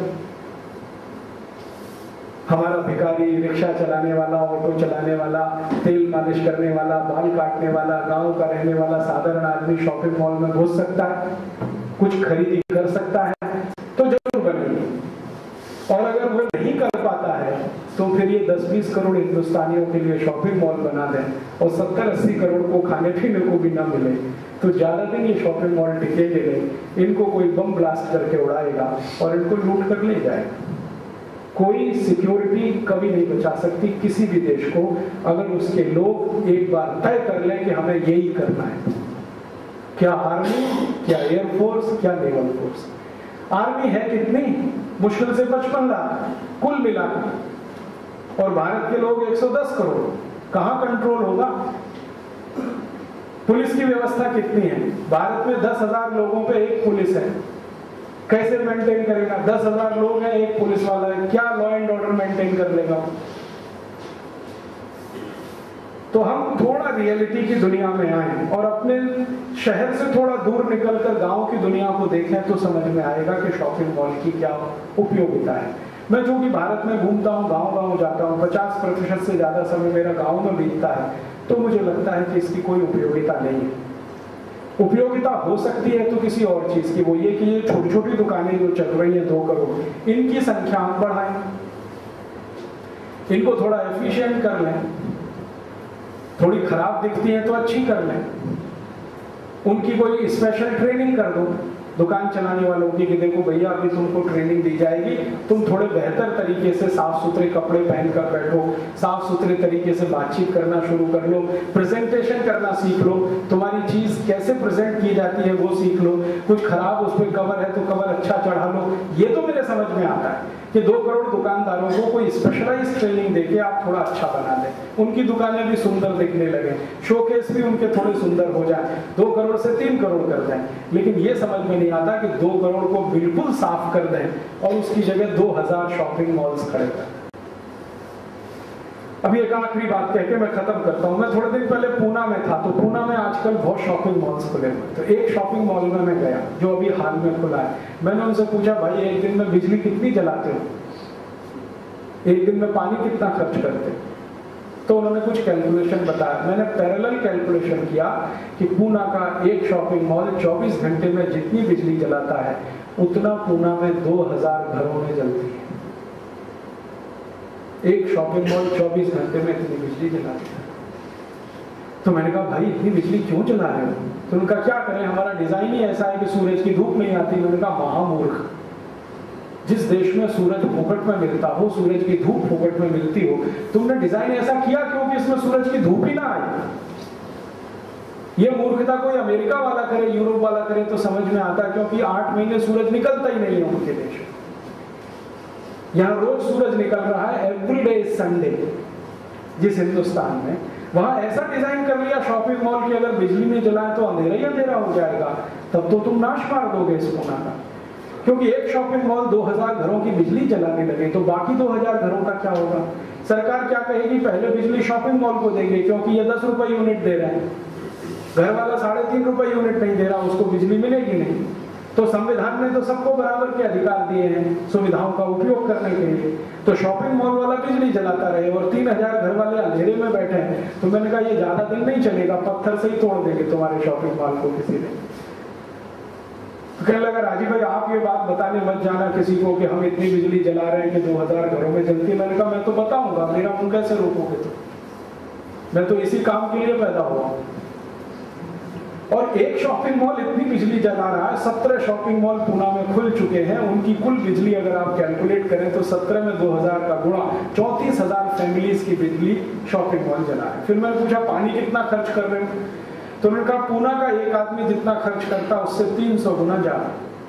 S4: हमारा भिखारी, रिक्शा चलाने वाला, ऑटो चलाने वाला, तेल मालिश करने वाला, बाल काटने वाला, गांव का रहने वाला साधारण आदमी शॉपिंग मॉल में घुस सकता है, कुछ खरीदी कर सकता है? तो जरूर बनेगी। और अगर वो नहीं कर पाता है तो फिर ये दस बीस करोड़ हिंदुस्तानियों के लिए शॉपिंग मॉल बना दें और सत्तर अस्सी करोड़ को खाने पीने को भी ना मिले, तो ज्यादा दिन ये शॉपिंग मॉल टिकेंगे नहीं, इनको कोई बम ब्लास्ट करके उड़ाएगा और इनको लूट कर ले जाएगा। कोई सिक्योरिटी कभी नहीं बचा सकती किसी भी देश को अगर उसके लोग एक बार तय कर लें कि हमें यही करना है। क्या आर्मी, क्या एयरफोर्स, क्या नेवल फोर्स। आर्मी है कितनी? मुश्किल से पचपन लाख कुल मिलाकर, और भारत के लोग एक सौ दस करोड़, कहां कंट्रोल होगा? पुलिस की व्यवस्था कितनी है? भारत में दस हजार लोगों पे एक पुलिस है, कैसे मेंटेन करेगा? दस हजार लोग हैं, एक पुलिस वाला है, क्या लॉ एंड ऑर्डर मेंटेन कर लेगा? तो हम थोड़ा रियलिटी की दुनिया में आए और अपने शहर से थोड़ा दूर निकलकर गांव की दुनिया को देखें तो समझ में आएगा कि शॉपिंग मॉल की क्या उपयोगिता है। मैं जो कि भारत में घूमता हूँ, गांव गांव जाता हूँ, पचास प्रतिशत से ज्यादा समय मेरा गांव में बीतता है, तो मुझे लगता है कि इसकी कोई उपयोगिता नहीं है। उपयोगिता हो सकती है तो किसी और चीज की, वो ये कि ये छोटी छोटी दुकानें जो चल रही है दो करोड़, इनकी संख्या हम बढ़ाएं, इनको थोड़ा एफिशिएंट कर लें, थोड़ी खराब दिखती है तो अच्छी कर लें, उनकी कोई स्पेशल ट्रेनिंग कर दो दुकान चलाने वालों की कि देखो भैया अभी तुमको ट्रेनिंग दी जाएगी, तुम थोड़े बेहतर तरीके से साफ सुथरे कपड़े पहनकर बैठो, साफ सुथरे तरीके से बातचीत करना शुरू कर लो, प्रेजेंटेशन करना सीख लो, तुम्हारी चीज कैसे प्रेजेंट की जाती है वो सीख लो, कुछ खराब उस पर कवर है तो कवर अच्छा चढ़ा लो। ये तो मेरे समझ में आता है कि दो करोड़ दुकानदारों को कोई स्पेशलाइज ट्रेनिंग देके आप थोड़ा अच्छा बना दें, उनकी दुकानें भी सुंदर दिखने लगे, शोकेस भी उनके थोड़े सुंदर हो जाए, दो करोड़ से तीन करोड़ कर दें। लेकिन ये समझ में नहीं आता कि दो करोड़ को बिल्कुल साफ कर दें और उसकी जगह दो हजार शॉपिंग मॉल्स खड़े कर। अभी एक आखिरी बात कह के मैं खत्म करता हूं। मैं थोड़े दिन पहले पूना में था, तो पूना में आजकल बहुत शॉपिंग मॉल्स खुले हुए, तो एक शॉपिंग मॉल में मैं गया जो अभी हाल में खुला है। मैंने उनसे पूछा, भाई एक दिन में बिजली कितनी जलाते हो, एक दिन में पानी कितना खर्च करते हो? तो उन्होंने कुछ कैलकुलेशन बताया। मैंने पैरेलल कैलकुलेशन किया कि पूना का एक शॉपिंग मॉल चौबीस घंटे में जितनी बिजली जलाता है उतना पूना में दो हजार घरों में जलती है। एक शॉपिंग मॉल चौबीस घंटे में इतनी बिजली जलाती है। तो मैंने कहा, भाई इतनी बिजली क्यों जला रहे हो? तो उनका क्या करें, हमारा डिजाइन ही ऐसा है कि सूरज की धूप नहीं आती। मैंने कहा, महामूर्ख, जिस देश में सूरज फोकट में मिलता हो, सूरज की धूप फोकट में मिलती हो, तुमने डिजाइन ऐसा किया क्यों कि इसमें सूरज की धूप ही ना आए? ये मूर्खता कोई अमेरिका वाला करे, यूरोप वाला करे तो समझ में आता, क्योंकि आठ महीने सूरज निकलता ही नहीं है उनके देश। यहाँ रोज सूरज निकल रहा है, एवरी डे इज संडे। जिस हिंदुस्तान में, वहां ऐसा डिजाइन कर लिया शॉपिंग मॉल की अगर बिजली नहीं जलाए तो अंधेरा ही अंधेरा हो जाएगा। तब तो तुम नाश मार दोगे इस पूना का, क्योंकि एक शॉपिंग मॉल दो हजार घरों की बिजली जलाने लगे तो बाकी दो हजार घरों का क्या होगा? सरकार क्या कहेगी, पहले बिजली शॉपिंग मॉल को देंगे क्योंकि ये दस रुपए यूनिट दे रहे हैं, घर वाला साढ़े तीन रुपए यूनिट नहीं दे रहा, उसको बिजली मिलेगी नहीं। तो संविधान ने तो सबको बराबर के अधिकार दिए हैं सुविधाओं का उपयोग करने के लिए, तो शॉपिंग मॉल वाला बिजली जलाता रहे और तीन हजार घर वाले अंधेरे में बैठे हैं। तो मैंने कहा, ये ज्यादा दिन नहीं चलेगा, पत्थर से ही तोड़ देंगे तुम्हारे शॉपिंग मॉल को किसी ने। तो कहने लगा, राजीव भाई आप ये बात बताने मत जाना किसी को कि हम इतनी बिजली जला रहे हैं कि दो हजार घरों में जलती है। मैंने कहा, मैं तो बताऊंगा, मेरा मुंह कैसे रोकोगे? तो मैं तो इसी काम के लिए पैदा हुआ हूं। और एक शॉपिंग मॉल इतनी बिजली जला रहा है, सत्रह शॉपिंग मॉल पुणे में खुल चुके हैं, उनकी कुल बिजली अगर आप कैलकुलेट करें तो सत्रह में दो हजार का गुणा चौंतीस हजार फैमिलीज की बिजली शॉपिंग मॉल जला है। फिर मैंने पूछा, पानी कितना खर्च कर रहे हो? तो उन्होंने कहा, पूना का एक आदमी जितना खर्च करता उससे तीन सौ गुना ज्यादा।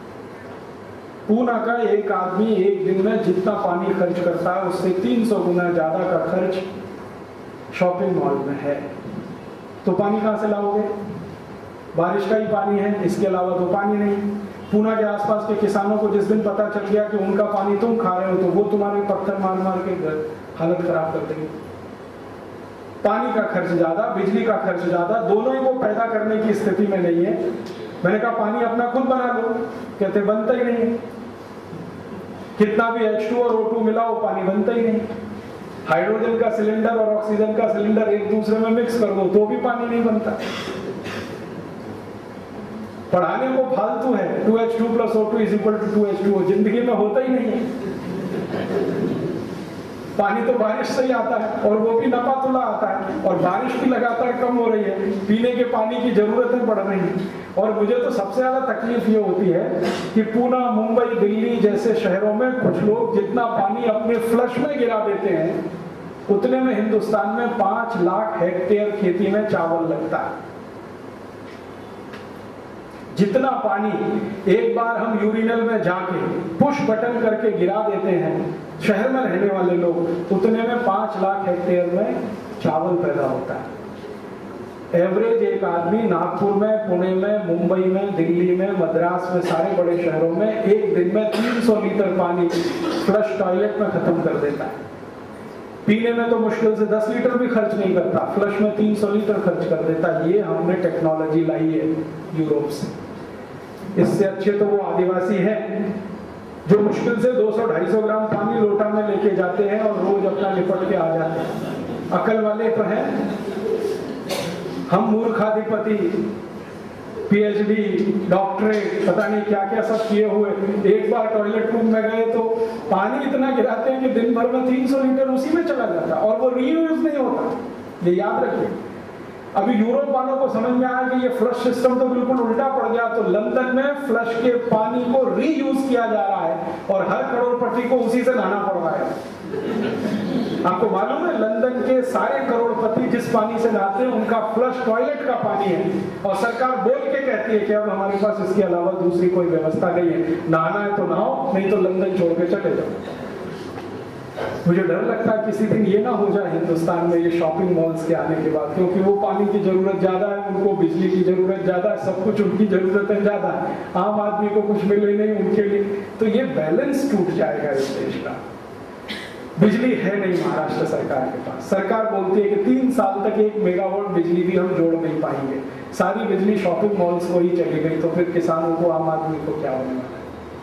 S4: पूना का एक आदमी एक दिन में जितना पानी खर्च करता है उससे तीन सौ गुना ज्यादा का खर्च शॉपिंग मॉल में है। तो पानी कहां से लाओगे? बारिश का ही पानी है, इसके अलावा तो पानी नहीं। पूना के आसपास के किसानों को जिस दिन पता चल गया कि उनका पानी तुम खा रहे हो तो वो तुम्हारे पत्थर मार मार के हालत खराब कर देंगे। पानी का खर्च ज्यादा, बिजली का खर्च ज्यादा, दोनों ही वो पैदा करने की स्थिति में नहीं है। मैंने कहा, पानी अपना खुद बना लो, कहते बनता ही नहीं, कितना भी एच टू और ओ टू मिलाओ पानी बनता ही नहीं। हाइड्रोजन का सिलेंडर और ऑक्सीजन का सिलेंडर एक दूसरे में मिक्स कर दो तो भी पानी नहीं बनता। पढ़ाने को फालतू है, two H two plus O two is equal to two H two O, जिंदगी में होता ही नहीं है। पानी तो बारिश से ही आता है और वो भी नपातुला आता है, और बारिश भी लगातार कम हो रही है, पीने के पानी की जरूरतें बढ़ रही हैं। और मुझे तो सबसे ज्यादा तकलीफ ये होती है कि पूना, मुंबई, दिल्ली जैसे शहरों में कुछ लोग जितना पानी अपने फ्लश में गिरा देते हैं उतने में हिंदुस्तान में पांच लाख हेक्टेयर खेती में चावल लगता है। जितना पानी एक बार हम यूरिनल में जाके पुश बटन करके गिरा देते हैं शहर में रहने वाले लोग, उतने में पांच लाख हेक्टेयर में चावल पैदा होता है। एवरेज एक आदमी नागपुर में, पुणे में, मुंबई में, दिल्ली में, मद्रास में, सारे बड़े शहरों में एक दिन में तीन सौ लीटर पानी फ्लश टॉयलेट में खत्म कर देता है। पीने में तो मुश्किल से दस लीटर भी खर्च नहीं करता, फ्लश में तीन सौ लीटर खर्च कर देता। ये हमने टेक्नोलॉजी लाई है यूरोप से। इससे अच्छे तो वो आदिवासी हैं जो मुश्किल से दो सौ ढाई सौ ग्राम पानी लोटा में लेके जाते हैं और रोज अपना निपट के आ जाते हैं। अकल वाले तो हैं, हम मूर्खाधिपति, पीएचडी, डॉक्टरेट, पता नहीं क्या क्या सब किए हुए, एक बार टॉयलेट रूम में गए तो पानी इतना गिराते हैं कि दिन भर में तीन सौ लीटर उसी में चला जाता है और वो रीयूज नहीं होता। ये याद रखिए। अभी यूरोप वालों को समझ में आया कि ये फ्लश सिस्टम तो बिल्कुल उल्टा पड़ गया, तो लंदन में फ्लश के पानी को रीयूज किया जा रहा है और हर करोड़पति को उसी से नहाना पड़ रहा है। आपको मालूम है लंदन के सारे करोड़पति जिस पानी से नहाते हैं उनका फ्लश टॉयलेट का पानी है, और सरकार बोल के कहती है कि अब हमारे पास इसके अलावा दूसरी कोई व्यवस्था नहीं है, नहाना है तो नहाओ, नहीं तो लंदन छोड़ के चले जाओ। मुझे डर लगता है किसी दिन ये ना हो जाए हिंदुस्तान में ये शॉपिंग मॉल्स के आने के बाद, क्योंकि वो पानी की जरूरत ज्यादा है, उनको बिजली की जरूरत ज्यादा है, सब कुछ उनकी जरूरतें ज्यादा है, आम आदमी को कुछ मिले नहीं उनके लिए, तो ये बैलेंस टूट जाएगा इस देश का। बिजली है नहीं महाराष्ट्र सरकार के पास, सरकार बोलती है कि तीन साल तक एक मेगावाट बिजली भी हम जोड़ नहीं पाएंगे, सारी बिजली शॉपिंग मॉल्स को ही चली गई, तो फिर किसानों को, आम आदमी को क्या होने वाला है?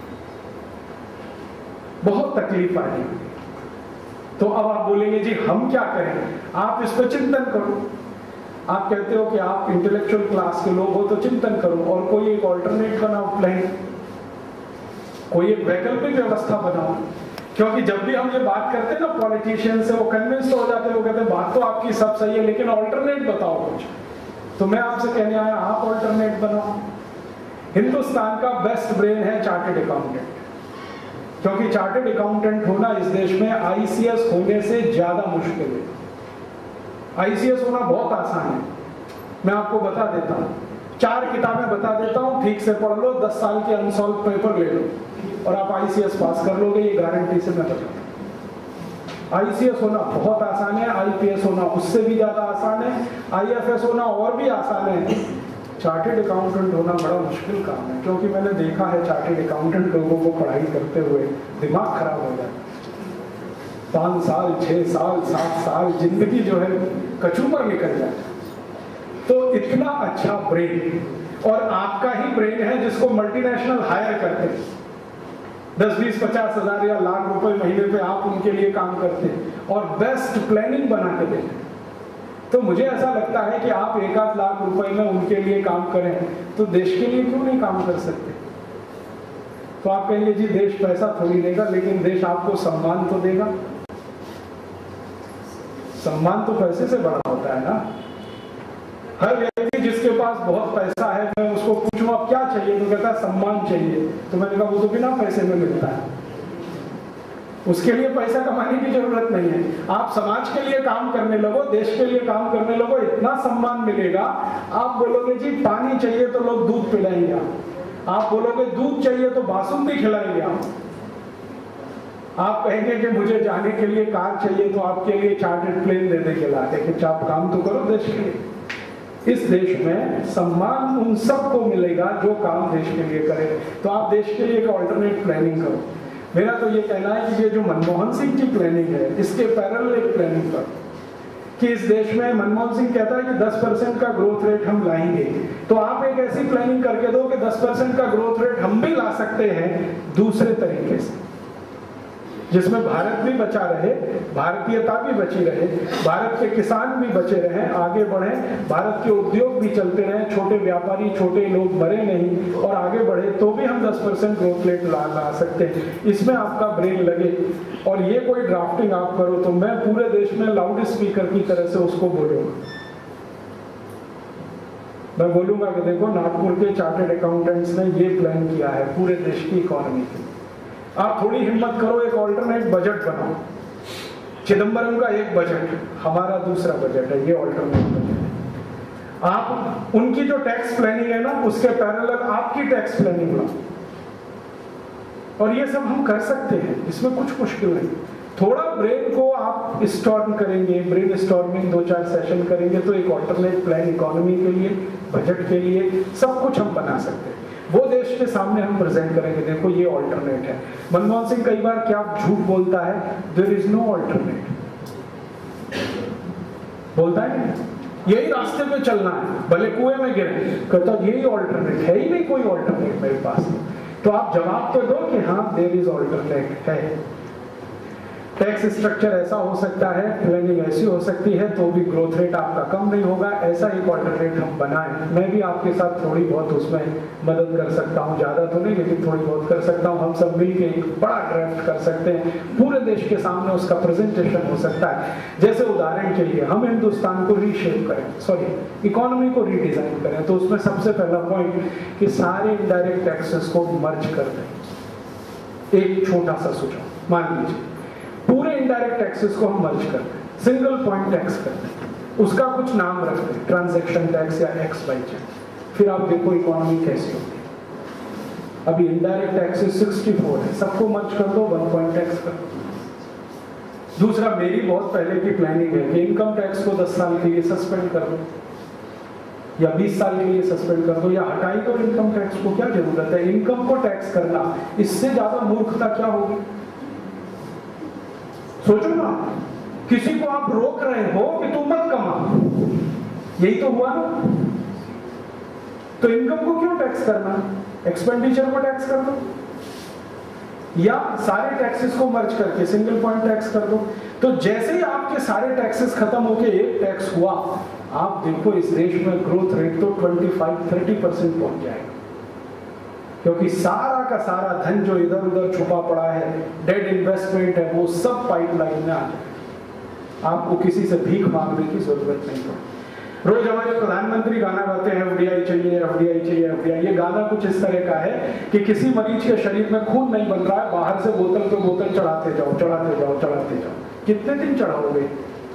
S4: बहुत तकलीफ आ रही। तो अब आप बोलेंगे जी हम क्या करें, आप इस पर चिंतन करो। आप कहते हो कि आप इंटेलेक्चुअल क्लास के लोग हो तो चिंतन करो और कोई एक ऑल्टरनेट बनाओ प्लान, कोई एक वैकल्पिक व्यवस्था बनाओ। क्योंकि जब भी हम ये बात करते हैं ना पॉलिटिशियन से, वो कन्विंस हो जाते हैं, वो कहते हैं बात तो आपकी सब सही है लेकिन ऑल्टरनेट बताओ कुछ। तो मैं आपसे कहने आया आप ऑल्टरनेट बनाओ। हिंदुस्तान का बेस्ट ब्रेन है चार्टर्ड अकाउंटेंट, क्योंकि चार्टर्ड अकाउंटेंट होना इस देश में आईसीएस होने से ज्यादा मुश्किल है। आईसीएस होना बहुत आसान है, मैं आपको बता देता हूँ, चार किताबें बता देता हूँ, ठीक से पढ़ लो, दस साल के अनसॉल्व पेपर ले लो और आप आईसीएस पास कर लोगे, ये गारंटी से मैं बताता हूँ। आईसीएस होना बहुत आसान है, आईपीएस होना उससे भी ज्यादा आसान है, आईएफएस होना और भी आसान है। चार्टर्ड अकाउंटेंट होना बड़ा मुश्किल काम है, क्योंकि मैंने देखा है चार्टर्ड अकाउंटेंट लोगों को पढ़ाई करते हुए दिमाग खराब हो जाता है। पाँच साल, छह साल, सात साल जिंदगी जो है कचूमर निकल जाता है। तो इतना अच्छा ब्रेन, और आपका ही ब्रेन है जिसको मल्टीनेशनल हायर करते हैं, दस बीस पचास हजार या लाख रुपए महीने पे आप उनके लिए काम करते हैं और बेस्ट प्लानिंग बना के देते हैं। तो मुझे ऐसा लगता है कि आप एक आध लाख रुपए में उनके लिए काम करें तो देश के लिए क्यों नहीं काम कर सकते? तो आप कहेंगे जी देश पैसा थोड़ी देगा, लेकिन देश आपको सम्मान तो देगा। सम्मान तो पैसे से बड़ा होता है ना। हर व्यक्ति जिसके पास बहुत पैसा है, मैं उसको पूछूं आप क्या चाहिए तो कहता है सम्मान चाहिए, तो मैंने कहा वो तो बिना पैसे में मिलता है, उसके लिए पैसा कमाने की जरूरत नहीं है। आप समाज के लिए काम करने लगो, देश के लिए काम करने लगो, इतना सम्मान मिलेगा। आप बोलोगे जी पानी चाहिए तो लोग दूध पिलाएंगे, आप बोलोगे दूध चाहिए तो बासुंदी खिलाएंगे, आप आप कहेंगे कि मुझे जाने के लिए कार चाहिए तो आपके लिए चार्टर्ड प्लेन दे दे के लाते कि आप काम तो करो देश के लिए। इस देश में सम्मान उन सबको मिलेगा जो काम देश के लिए करे। तो आप देश के लिए एक ऑल्टरनेट प्लानिंग करो। मेरा तो ये कहना है कि ये जो मनमोहन सिंह की प्लानिंग है, इसके पैरेलल एक प्लानिंग करो कि इस देश में मनमोहन सिंह कहता है कि दस परसेंट का ग्रोथ रेट हम लाएंगे, तो आप एक ऐसी प्लानिंग करके दो कि दस परसेंट का ग्रोथ रेट हम भी ला सकते हैं दूसरे तरीके से, जिसमें भारत भी बचा रहे, भारतीयता भी बची रहे, भारत के किसान भी बचे रहे, आगे बढ़े, भारत के उद्योग भी चलते रहे, छोटे व्यापारी, छोटे लोग मरे नहीं और आगे बढ़े, तो भी हम दस परसेंट ग्रोथ रेट ला ला सकते हैं। इसमें आपका ब्रेन लगे और ये कोई ड्राफ्टिंग आप करो तो मैं पूरे देश में लाउड स्पीकर की तरह से उसको बोलूंगा। मैं बोलूंगा कि देखो नागपुर के चार्टर्ड अकाउंटेंट्स ने ये प्लान किया है पूरे देश की इकोनॉमी के लिए। आप थोड़ी हिम्मत करो, एक ऑल्टरनेट बजट बनाओ। चिदम्बरम का एक बजट, हमारा दूसरा बजट है, ये ऑल्टरनेट बजट है। आप उनकी जो टैक्स प्लानिंग है ना, उसके पैरेलल आपकी टैक्स प्लानिंग बनाओ, और ये सब हम कर सकते हैं, इसमें कुछ मुश्किल नहीं। थोड़ा ब्रेन को आप स्टॉर्म करेंगे, ब्रेन स्टॉर्मिंग दो चार सेशन करेंगे तो एक ऑल्टरनेट प्लान इकोनॉमी के लिए, बजट के लिए, सब कुछ हम बना सकते हैं। वो देश के सामने हम प्रेजेंट करेंगे, देखो ये ऑल्टरनेट है। मनमोहन सिंह कई बार क्या झूठ बोलता है, देयर इज नो ऑल्टरनेट, बोलता है यही रास्ते पे चलना है, भले कुएं में गिरे, कहता यही ऑल्टरनेट है, ही नहीं कोई ऑल्टरनेट मेरे पास। तो आप जवाब तो दो कि हाँ देयर इज ऑल्टरनेट है। टैक्स स्ट्रक्चर ऐसा हो सकता है, प्लानिंग ऐसी हो सकती है, तो भी ग्रोथ रेट आपका कम नहीं होगा। ऐसा एक ऑल्टरनेट हम बनाएं। मैं भी आपके साथ थोड़ी बहुत उसमें मदद कर सकता हूं, ज्यादा तो नहीं लेकिन थोड़ी बहुत कर सकता हूं। हम सब मिलकर एक बड़ा ड्राफ्ट कर सकते हैं, पूरे देश के सामने उसका प्रेजेंटेशन हो सकता है। जैसे उदाहरण के लिए हम हिंदुस्तान को रीशेप करें, सॉरी इकोनॉमी को रीडिजाइन करें, तो उसमें सबसे पहला पॉइंट कि सारे इनडायरेक्ट टैक्सेस को मर्ज कर दें। एक छोटा सा सुझाव, मान लीजिए पूरे जितने इनडायरेक्ट टैक्सेस को हम मर्ज करते हैं, सिंगल पॉइंट टैक्स करते हैं, उसका कुछ नाम रखते हैं, ट्रांजैक्शन टैक्स या एक्स वाई जेड, फिर आप देखो इकोनॉमी कैसी होती है। अभी इनडायरेक्ट टैक्सेस चौंसठ है, सबको मर्ज कर दो, वन पॉइंट टैक्स कर दो। दूसरा, मेरी बहुत पहले की प्लानिंग है कि इनकम टैक्स को दस साल के लिए सस्पेंड कर दो या बीस साल के लिए सस्पेंड कर दो या हटाई दो इनकम टैक्स को, क्या जरूरत है इनकम को टैक्स करना, इससे ज्यादा मूर्खता क्या होगी? सोचो ना, किसी को आप रोक रहे हो कि तुम मत कमा, यही तो हुआ ना। तो इनकम को क्यों टैक्स करना, एक्सपेंडिचर को टैक्स कर दो या सारे टैक्सेस को मर्ज करके सिंगल पॉइंट टैक्स कर दो। तो जैसे ही आपके सारे टैक्सेस खत्म होके एक टैक्स हुआ, आप देखो इस देश में ग्रोथ रेट तो पच्चीस तीस परसेंट पहुंच जाएगा, क्योंकि सारा का सारा धन जो इधर उधर छुपा पड़ा है, डेड इन्वेस्टमेंट है, वो सब पाइपलाइन में आ जाएगा। आपको किसी से भीख मांगने की जरूरत नहीं पड़ेगी। रोज हमारे प्रधानमंत्री गाना गाते हैं, एफडीआई चाहिए, एफडीआई चाहिए, एफडीआई। ये गाना कुछ इस तरह का है कि किसी मरीज के शरीर में खून नहीं बन रहा है, बाहर से बोतल पे बोतल चढ़ाते जाओ, चढ़ाते जाओ, चढ़ाते जाओ। कितने दिन चढ़ाओगे?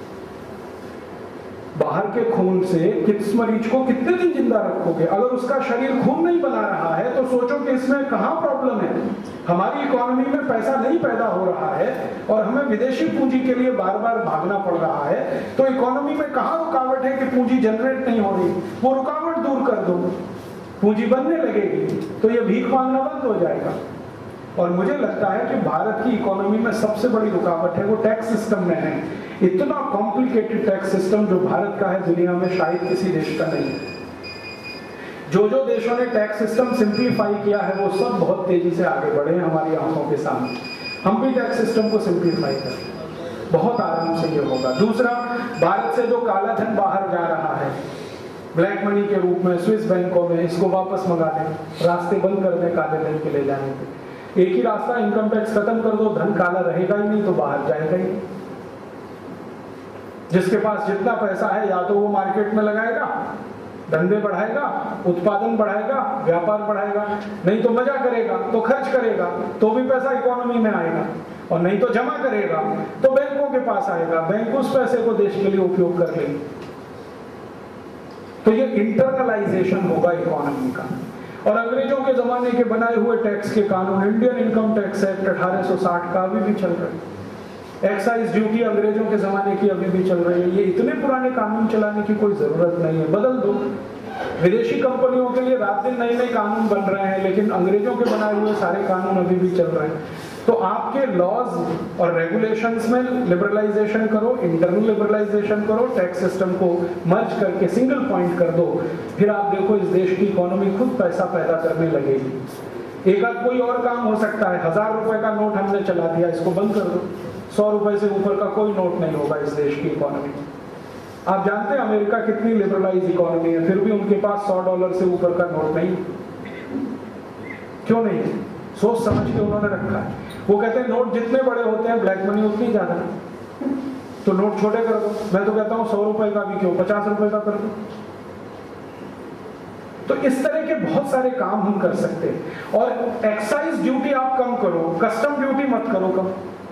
S4: बाहर के खून से किस मरीज को कितने दिन जिंदा रखोगे? अगर उसका शरीर खून नहीं बना रहा है तो सोचो कि इसमें कहां प्रॉब्लम है। हमारी इकोनॉमी में पैसा नहीं पैदा हो रहा है और हमें विदेशी पूंजी के लिए बार बार भागना पड़ रहा है, तो इकोनॉमी में कहां रुकावट है कि पूंजी जनरेट नहीं हो रही? वो रुकावट दूर कर दो, पूंजी बनने लगेगी, तो ये भीख मांगना बंद हो जाएगा। और मुझे लगता है कि भारत की इकोनॉमी में सबसे बड़ी रुकावट है वो टैक्स सिस्टम में है। इतना कॉम्प्लिकेटेड टैक्स सिस्टम जो भारत का है, दुनिया में शायद किसी देश का नहीं है। जो जो देशों ने टैक्स सिस्टम सिंप्लीफाई किया है वो सब बहुत तेजी से आगे बढ़े हैं हमारी आंखों के सामने। हम भी टैक्स सिस्टम को सिंप्लीफाई करें, बहुत आराम से ये होगा। दूसरा, भारत से जो काला धन बाहर जा रहा है ब्लैक मनी के रूप में स्विस बैंकों में, इसको वापस मंगा दें, रास्ते बंद कर दें काले धन के ले जाने के। एक ही रास्ता, इनकम टैक्स खत्म कर दो, धन काला रहेगा ही नहीं तो बाहर जाएगा ही। जिसके पास जितना पैसा है या तो वो मार्केट में लगाएगा, धंधे बढ़ाएगा, उत्पादन बढ़ाएगा, व्यापार बढ़ाएगा, नहीं तो मजा करेगा, तो खर्च करेगा, तो भी पैसा इकोनॉमी में आएगा, और नहीं तो जमा करेगा तो बैंकों के पास आएगा, बैंक उस पैसे को देश के लिए उपयोग कर लेंगे। तो ये इंटरनलाइजेशन होगा इकोनॉमी का। और अंग्रेजों के जमाने के बनाए हुए टैक्स के कानून, इंडियन इनकम टैक्स एक्ट अठारह सौ साठ का अभी भी चल रहा है, एक्साइज ड्यूटी अंग्रेजों के जमाने की अभी भी चल रही है। ये इतने पुराने कानून चलाने की कोई जरूरत नहीं है, बदल दो। विदेशी कंपनियों के लिए रात दिन नए नए कानून बन रहे हैं, लेकिन अंग्रेजों के बनाए हुए सारे कानून अभी भी चल रहे हैं। तो आपके लॉज और रेगुलेशंस में लिबरलाइजेशन करो, इंटरनल लिबरलाइजेशन करो, टैक्स सिस्टम को मर्ज करके सिंगल पॉइंट कर दो, फिर आप देखो इस देश की इकोनॉमी खुद पैसा पैदा करने लगेगी। एक आध कोई और काम हो सकता है, हजार रुपए का नोट हमने चला दिया, इसको बंद कर दो, सौ रुपए से ऊपर का कोई नोट नहीं होगा इस देश की इकोनॉमी। आप जानते हैं अमेरिका कितनी लिबरलाइज इकोनॉमी है, फिर भी उनके पास सौ डॉलर से ऊपर का नोट नहीं। क्यों नहीं? सोच समझ के उन्होंने रखा है। वो कहते हैं नोट जितने बड़े होते हैं ब्लैक मनी उतनी ज्यादा, तो नोट छोटे कर दो। मैं तो कहता हूं सौ रुपए का भी क्यों, पचास रुपए का कर दो। तो इस तरह के बहुत सारे काम हम कर सकते हैं। और एक्साइज ड्यूटी आप कम करो, कस्टम ड्यूटी मत करो कम।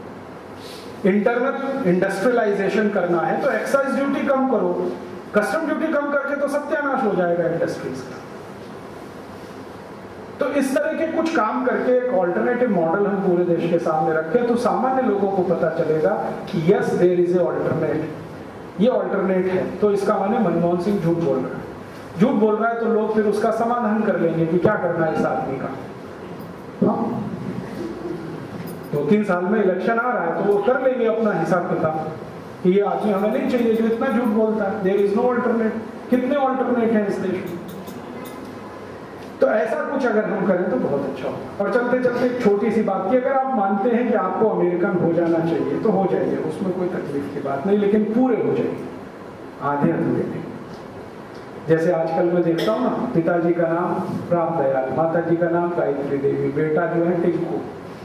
S4: इंटरनल इंडस्ट्रियलाइजेशन करना है तो एक्साइज ड्यूटी कम करो, कस्टम ड्यूटी कम करके तो सत्यानाश हो जाएगा इंडस्ट्रीज का। तो इस तरह के कुछ काम करके एक ऑल्टरनेटिव मॉडल हम पूरे देश के सामने रखें तो सामान्य लोगों को पता चलेगा कि yes there is a alternate, ये ऑल्टरनेट है। तो इसका माने मनमोहन सिंह झूठ बोल रहा है, झूठ बोल रहा है तो लोग फिर उसका समाधान कर लेंगे कि क्या करना है इस आदमी का। हाँ? दो तीन साल में इलेक्शन आ रहा है तो वो कर लेंगे अपना हिसाब किताब कि ये आदमी हमें नहीं चाहिए जो इतना झूठ बोलता है। There is no alternate. कितने ऑल्टरनेट हैं इस देश में? तो ऐसा कुछ अगर हम करें तो बहुत अच्छा होगा। और चलते चलते एक छोटी सी बात की, अगर आप मानते हैं कि आपको अमेरिकन हो जाना चाहिए तो हो जाइए, उसमें कोई तकलीफ की बात नहीं, लेकिन पूरे हो जाइए, आधे अधूरे नहीं। जैसे आजकल मैं देखता हूँ ना, पिताजी का नाम राम दयाल, माता जी का नाम गायत्री देवी, बेटा जो है टिंकू,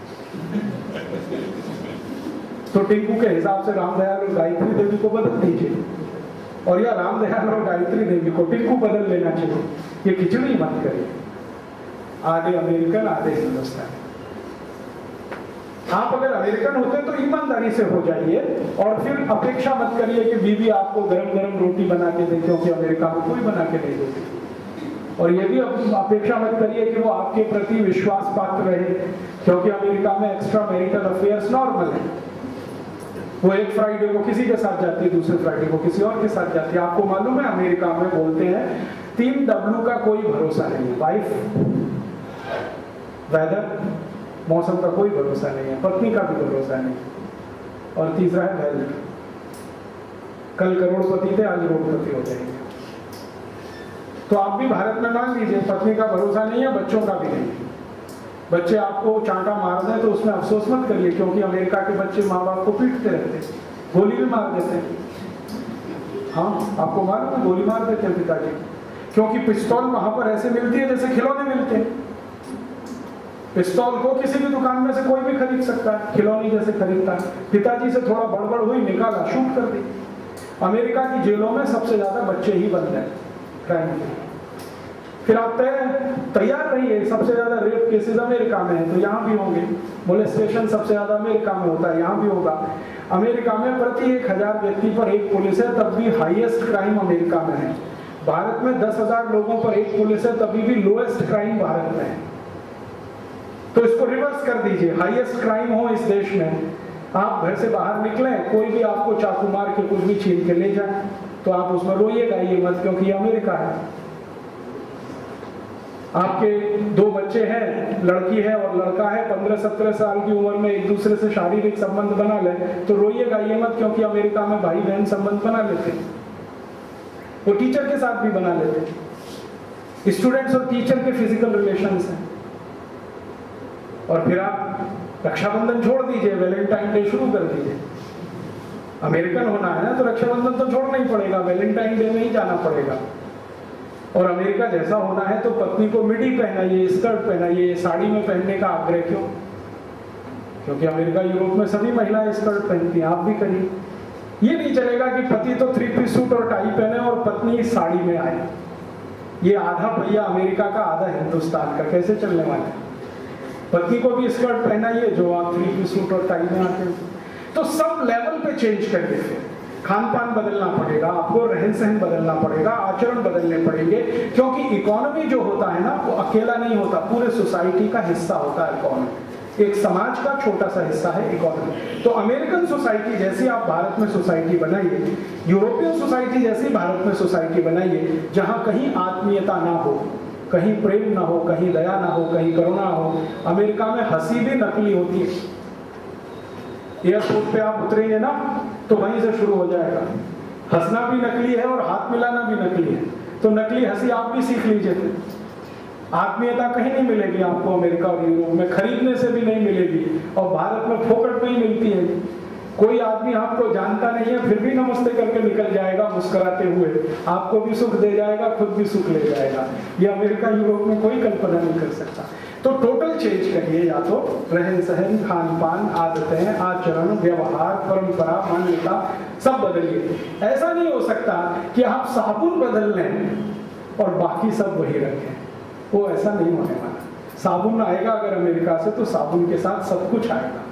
S4: तो टिंकू के हिसाब से राम दयाल और गायत्री देवी को बदल दीजिए, और या राम दयाल और गायत्री देवी को टिंकू बदल लेना चाहिए। ये खिचड़ी मत करिए, आधे अमेरिकन आधे हिंदुस्तानी। आप अगर अमेरिकन होते तो ईमानदारी से हो जाइए और फिर अपेक्षा मत करिए कि बीवी आपको गरम गरम रोटी बना के दे, क्योंकि अमेरिका में कोई बना के नहीं देती। और ये भी अपेक्षा मत करिए कि वो आपके प्रति विश्वास पात्र रहे, क्योंकि अमेरिका में एक्स्ट्रा मैरिटल अफेयर्स नॉर्मल है। वो एक फ्राइडे को किसी के साथ जाती है, दूसरे फ्राइडे को किसी और के साथ जाती है। आपको मालूम है अमेरिका में बोलते हैं तीन डब्ल्यू का कोई भरोसा नहीं है, वाइफ, वेदर, मौसम का कोई भरोसा नहीं है, पत्नी का भी भरोसा नहीं, और तीसरा है वेल्थ। कल करोड़पति थे, आज रोडपति हो जाएंगे। तो आप भी भारत में मान लीजिए पत्नी का भरोसा नहीं है, बच्चों का भी नहीं है। बच्चे आपको चांटा मार दें तो उसमें अफसोस मत करिए, क्योंकि अमेरिका के बच्चे माँ बाप को पीटते रहते हैं, गोली भी मार देते हैं। हाँ, आपको मालूम है गोली मार देते हैं पिताजी, क्योंकि पिस्तौल वहां पर ऐसे मिलती है जैसे खिलौने मिलते हैं। पिस्तौल को किसी भी दुकान में से कोई भी खरीद सकता है, खिलौने जैसे खरीदता है। पिताजी से थोड़ा बड़बड़ हुई, निकाला, शूट कर दी। अमेरिका की जेलों में सबसे ज्यादा बच्चे ही बंद हैं क्राइम के। फिर आप तैयार रहिए, सबसे ज्यादा रेप केसेस अमेरिका में है, तो यहाँ भी होंगे। मोलेस्टेशन सबसे ज्यादा अमेरिका में होता है, यहाँ भी होगा। अमेरिका में प्रति एक हजार व्यक्ति पर एक पुलिस है, तब भी हाईएस्ट क्राइम अमेरिका में है। भारत में दस हजार लोगों पर एक पुलिस है, तभी भी लोएस्ट क्राइम भारत में है। तो इसको रिवर्स कर दीजिए, हाईएस्ट क्राइम हो इस देश में, आप घर से बाहर निकलें, कोई भी आपको चाकू मार के कुछ भी छीन के ले जाए, तो आप उसमें रोइएगा ये मत, क्योंकि ये अमेरिका है। आपके दो बच्चे हैं, लड़की है और लड़का है, पंद्रह सत्रह साल की उम्र में एक दूसरे से शारीरिक संबंध बना ले, तो रोइएगा ये मत, क्योंकि अमेरिका में भाई बहन संबंध बना लेते हैं। वो टीचर के साथ भी बना लेते हैं, स्टूडेंट्स और टीचर के फिजिकल रिलेशंस हैं। और फिर आप रक्षाबंधन छोड़ दीजिए, वैलेंटाइन डे शुरू कर दीजिए। अमेरिकन होना है ना तो रक्षाबंधन तो छोड़ना ही पड़ेगा, वैलेंटाइन डे में ही जाना पड़ेगा। और अमेरिका जैसा होना है तो पत्नी को मिडी पहनाइए, स्कर्ट पहनाइए, साड़ी में पहनने का आग्रह क्यों? क्योंकि अमेरिका यूरोप में सभी महिलाएं स्कर्ट पहनती हैं, आप भी करिए। ये नहीं चलेगा कि पति तो थ्री पीस सूट और टाई पहने और पत्नी साड़ी में आए। ये आधा पहिया अमेरिका का, आधा हिंदुस्तान का, कैसे चलने वाला है? पत्नी को भी स्कर्ट पहनाइए जो आप थ्री पीस सूट और टाई में आते हैं। तो सब लेवल पे चेंज कर देते हैं। खान पान बदलना पड़ेगा आपको, रहन सहन बदलना पड़ेगा, आचरण बदलने पड़ेंगे, क्योंकि इकोनॉमी जो होता है ना वो अकेला नहीं होता, पूरे सोसाइटी का हिस्सा होता है इकोनॉमी। एक समाज का छोटा सा हिस्सा है इकोनॉमी। तो अमेरिकन सोसाइटी जैसी आप भारत में सोसाइटी बनाइए, यूरोपियन सोसाइटी जैसी भारत में सोसाइटी बनाइए, जहां कहीं आत्मीयता ना हो, कहीं प्रेम ना हो, कहीं दया ना हो, कहीं करुणा हो। अमेरिका में हंसी भी नकली होती है। एयरपोर्ट पे आप उतरेंगे ना तो वहीं से शुरू हो जाएगा, हंसना भी नकली है और हाथ मिलाना भी नकली है। तो नकली हंसी आप भी सीख लीजिए। आत्मीयता कहीं नहीं मिलेगी आपको अमेरिका और यूरोप में, खरीदने से भी नहीं मिलेगी, और भारत में फोकट में ही मिलती है। कोई आदमी आपको जानता नहीं है फिर भी नमस्ते करके निकल जाएगा मुस्कुराते हुए, आपको भी सुख दे जाएगा, खुद भी सुख ले जाएगा। ये अमेरिका यूरोप में कोई कल्पना नहीं कर सकता। तो टोटल चेंज करिए, या तो रहन सहन, खान पान, आदतें, आचरण, व्यवहार, परंपरा, मान्यता सब बदलिए। ऐसा नहीं हो सकता कि आप साबुन बदल लें और बाकी सब वही रखें, वो ऐसा नहीं होने वाला। साबुन आएगा अगर अमेरिका से तो साबुन के साथ सब कुछ आएगा।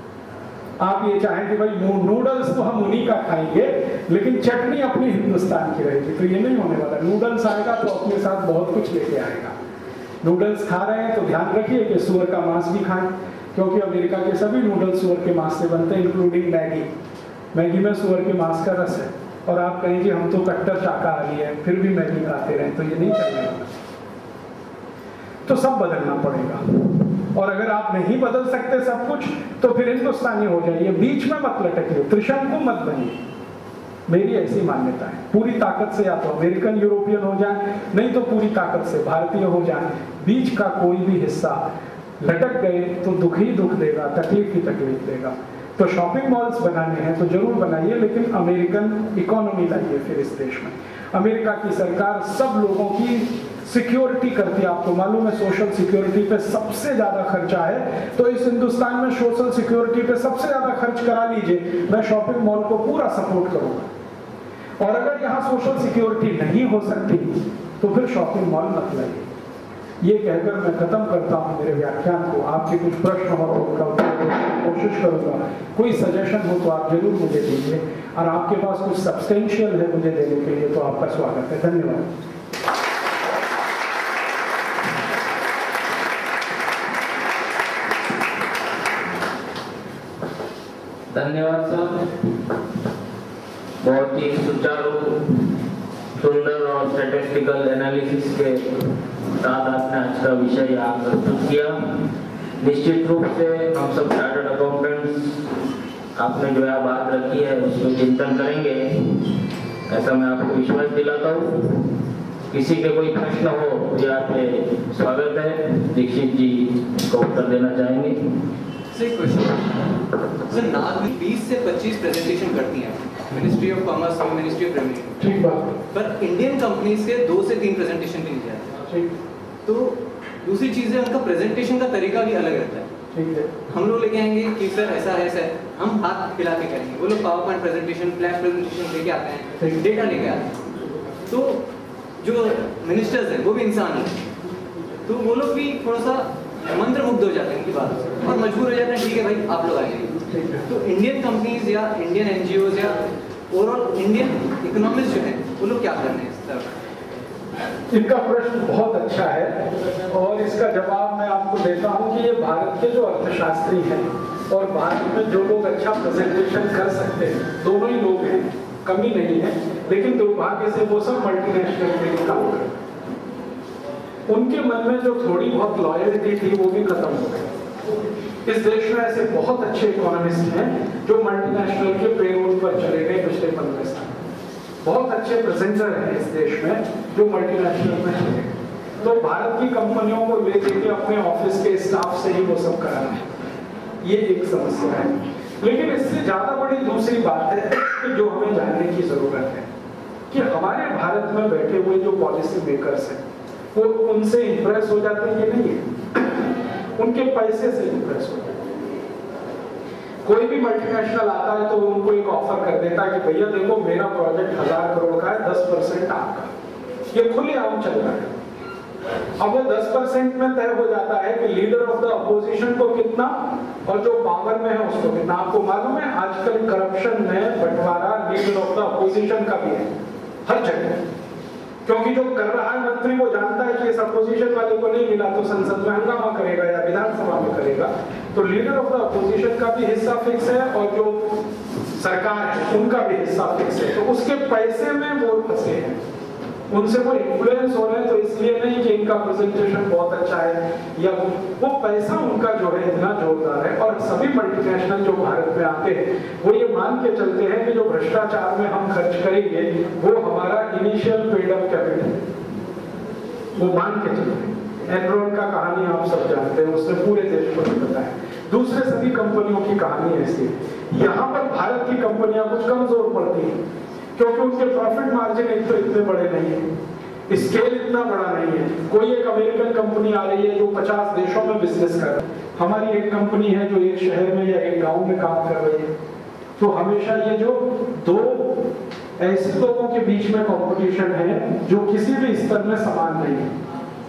S4: आप ये चाहें कि भाई नूडल्स तो हम उन्हीं का खाएंगे लेकिन चटनी अपनी हिंदुस्तान की रहेगी, तो ये नहीं होने वाला। नूडल्स आएगा तो अपने साथ बहुत कुछ लेके आएगा। नूडल्स खा रहे हैं तो ध्यान रखिए कि सुअर का मांस भी खाएं, क्योंकि अमेरिका के सभी नूडल्स सुअर के मांस से बनते हैं, इंक्लूडिंग मैगी। मैगी में सुअर के मांस का रस है। और आप कहें कि हम तो कट्टर शाकाहारी हैं फिर भी मैगी खाते रहें, तो ये नहीं चलने वाला। तो सब बदलना पड़ेगा। और अगर आप नहीं बदल सकते सब कुछ तो फिर हिंदुस्तानी हो जाइए, बीच में मत लटकिए, त्रिशंकु मत बनिए। मेरी ऐसी मान्यता है। पूरी ताकत से या तो अमेरिकन यूरोपियन हो जाए, नहीं तो पूरी ताकत से भारतीय हो जाए। बीच का कोई भी हिस्सा लटक गए तो दुख ही दुख देगा, तकलीफ ही तकलीफ देगा। तो शॉपिंग मॉल्स बनाने हैं तो जरूर बनाइए, लेकिन अमेरिकन इकोनॉमी लाइए फिर इस देश में। अमेरिका की सरकार सब लोगों की सिक्योरिटी करती है। आपको मालूम है सोशल सिक्योरिटी पे सबसे ज्यादा खर्चा है, तो इस हिंदुस्तान में सोशल सिक्योरिटी पे सबसे ज्यादा खर्च करा लीजिए। मैं शॉपिंग मॉल को पूरा सपोर्ट करूंगा। और अगर यहाँ सोशल सिक्योरिटी नहीं हो सकती तो फिर शॉपिंग मॉल मत लाइए। ये कहकर मैं खत्म करता हूँ मेरे व्याख्यान को। आपके कुछ प्रश्न हो तो उनका उत्तर देने की कोशिश करूंगा। कोई सजेशन हो तो आप जरूर मुझे दीजिए, और आपके पास कुछ सब्सटेंशियल है मुझे देने के लिए तो आपका स्वागत है। धन्यवाद।
S5: धन्यवाद सर। बहुत ही सुचारू, सुंदर और स्टैटिस्टिकल एनालिसिस के साथ आपने आज का विषय यहाँ प्रस्तुत किया। निश्चित रूप से हम सब चार्टर्ड अकाउंटेंट्स आपने जो है बात रखी है उस पर चिंतन करेंगे, ऐसा मैं आपको विश्वास दिलाता हूँ। किसी के कोई प्रश्न हो तो यहाँ पे स्वागत है। दीक्षित जी को उत्तर देना चाहेंगे।
S6: सर नाग में बीस से पच्चीस प्रेजेंटेशन करती हैं मिनिस्ट्री ऑफ कॉमर्स और मिनिस्ट्री ऑफ रेवेन्यू,
S4: ठीक बात,
S6: पर इंडियन कंपनीज के दो से तीन प्रेजेंटेशन भी नहीं जाते। तो दूसरी चीज़ है उनका प्रेजेंटेशन का तरीका भी अलग रहता है।
S4: ठीक है,
S6: हम लोग लेके आएंगे कि सर ऐसा है सर, हम हाथ खिला के करेंगे, वो लोग power point presentation, flash presentation लेके आते हैं, डेटा लेके आते हैं। तो जो मिनिस्टर्स हैं वो भी इंसान हैं, तो वो लोग भी थोड़ा सा मंत्र मुग्ध हो जाते हैं उनकी बात से और मजबूर हो जाते हैं, ठीक है भाई आप लोग आइए। तो इंडियन कंपनीज या इंडियन एनजीओज या ओवरऑल इंडियन इकोनॉमिक्स जो है वो लोग क्या कर रहे हैं इस तरफ?
S4: इनका प्रश्न बहुत अच्छा है और इसका जवाब मैं आपको देता हूं कि ये भारत के जो अर्थशास्त्री हैं और भारत में जो लोग अच्छा प्रेजेंटेशन कर सकते हैं, दोनों ही लोग हैं, कमी नहीं है, लेकिन दुर्भाग्य से वो सब मल्टीनेशनल में काम करते हैं। उनके मन में जो थोड़ी बहुत लॉयल्टी थी वो भी खत्म हो गई। इस देश में ऐसे बहुत अच्छे इकोनॉमिस्ट हैं जो मल्टीनेशनल के पेरोल पर चले गए पिछले पंद्रह साल। बहुत अच्छे प्रेजेंटर हैं इस देश में जो मल्टीनेशनल में चले गए। तो भारत की कंपनियों को ले लेके अपने ऑफिस के स्टाफ से ही वो सब कराना है, ये एक समस्या है। लेकिन इससे ज्यादा बड़ी दूसरी बात है कि जो हमें जानने की जरूरत है कि हमारे भारत में बैठे हुए जो पॉलिसी मेकर्स हैं वो उनसे इंप्रेस हो जाते हैं, ये नहीं है, उनके पैसे से इंप्रेस हो जाते हैं। कोई भी मल्टीनेशनल आता है तो उनको एक ऑफर कर देता है कि भैया देखो मेरा प्रोजेक्ट हजार करोड़ का है, दस परसेंट आपका, ये खुलेआम चल रहा है। अब वो दस परसेंट में तय हो जाता है कि लीडर ऑफ द अपोजिशन को कितना और जो पावर में है उसको कितना। आपको मालूम है आजकल करप्शन में बंटवारा लीडर ऑफ द अपोजिशन का भी है हर जगह, क्योंकि जो कर रहा है मंत्री वो जानता है कि इस अपोजिशन वाले को नहीं मिला तो संसद में हंगामा करेगा या विधानसभा में करेगा। तो लीडर ऑफ द अपोजिशन का भी हिस्सा फिक्स है और जो सरकार है उनका भी हिस्सा फिक्स है। तो उसके पैसे में वो फंसे हैं, उनसे वो इन्फ्लुएंस हो रहे हैं। तो इसलिए नहीं कि इनका प्रेजेंटेशन बहुत अच्छा है या वो, वो पैसा उनका जो है इतना जोरदार है। और सभी मल्टीनेशनल जो भारत में आते हैं वो ये मान के चलते हैं कि जो भ्रष्टाचार में हम खर्च करेंगे वो हमारा इनिशियल पेड अप कैपिटल, वो मान के चलते हैं। एनरॉन का कहानी आप सब जानते हैं, उसने पूरे देश को पता है। दूसरे सभी कंपनियों की कहानी ऐसी है। यहाँ पर भारत की कंपनियां कुछ कमजोर पड़ती हैं क्योंकि उनके प्रॉफिट मार्जिन एक तो इतने बड़े नहीं है, स्केल इतना बड़ा नहीं है। कोई एक अमेरिकन कंपनी आ रही है जो पचास देशों में बिजनेस कर रही है, हमारी एक कंपनी है जो एक शहर में या एक गांव में काम कर रही है। तो हमेशा ये जो दो ऐसे लोगों के बीच में कंपटीशन है जो किसी भी स्तर में समान नहीं है,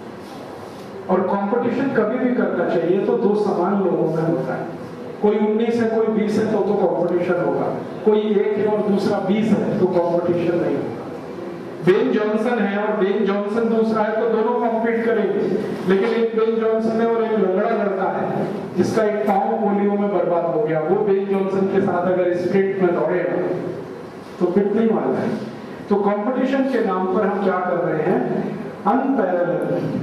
S4: और कंपटीशन कभी भी करना चाहिए तो दो समान लोगों में होता है। कोई उन्नीस है कोई बीस है तो तो कंपटीशन होगा, कोई एक है और दूसरा बीस है तो कंपटीशन नहीं होगा। बेन जॉनसन है और बेन जॉनसन दूसरा है तो दोनों कॉम्पीट करेंगे, लेकिन एक बेन जॉनसन है और एक लंगड़ा लड़का है जिसका एक पांव पोलियो में बर्बाद हो गया, वो बेन जॉनसन के साथ अगर स्प्रिंट में दौड़ेगा तो फिट नहीं वाला है। तो कंपटीशन के नाम पर हम क्या कर रहे हैं, अनपैरेलल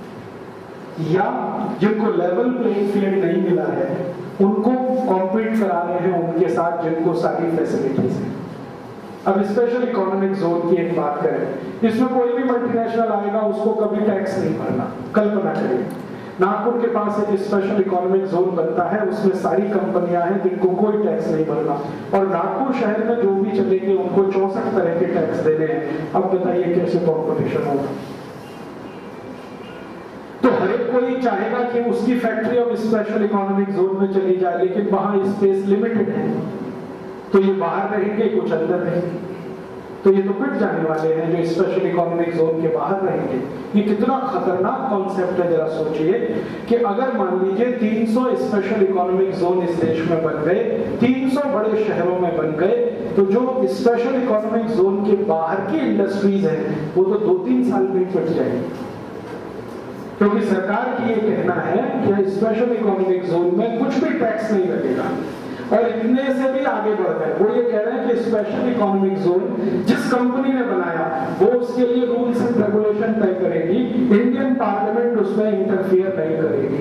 S4: या जिनको लेवल प्लेइंग फील्ड नहीं मिला है उनको कॉम्पीट करा रहे हैं उनके साथ जिनको सारी फैसिलिटीज है। अब स्पेशल इकोनॉमिक जोन की एक बात करें, इसमें कोई भी मल्टीनेशनल आएगा उसको कभी टैक्स नहीं भरना। कल्पना करिए नागपुर के पास एक स्पेशल इकोनॉमिक जोन बनता है, उसमें सारी कंपनियां हैं जिनको कोई टैक्स नहीं भरना, और नागपुर शहर में जो भी चलेंगे उनको चौसठ तरह के टैक्स देने हैं। अब बताइए कैसे कॉम्पिटिशन होगा। तो हर एक कोई चाहेगा कि उसकी फैक्ट्री अब स्पेशल इकोनॉमिक जोन में चली जाए, लेकिन वहां स्पेस लिमिटेड है, तो ये बाहर रहेंगे कुछ अंदर रहेंगे। तो ये तो पिट जाने वाले हैं जो स्पेशल इकोनॉमिक जोन के बाहर रहेंगे। ये कितना खतरनाक कॉन्सेप्ट है, जरा सोचिए कि अगर मान लीजिए तीन सौ स्पेशल इकोनॉमिक जोन इस देश में बन गए, तीन सौ बड़े शहरों में बन गए, तो जो स्पेशल इकोनॉमिक जोन के बाहर की इंडस्ट्रीज हैं वो तो दो तीन साल में पिट जाएंगी, क्योंकि सरकार की ये कहना है कि स्पेशल इकोनॉमिक जोन में कुछ भी टैक्स नहीं लगेगा। और इतने से भी आगे बढ़ गए, वो ये कह रहे हैं कि स्पेशल इकोनॉमिक जोन जिस कंपनी ने बनाया वो उसके लिए रूल्स एंड रेगुलेशन तय करेगी, इंडियन पार्लियामेंट उसमें इंटरफियर नहीं करेगी।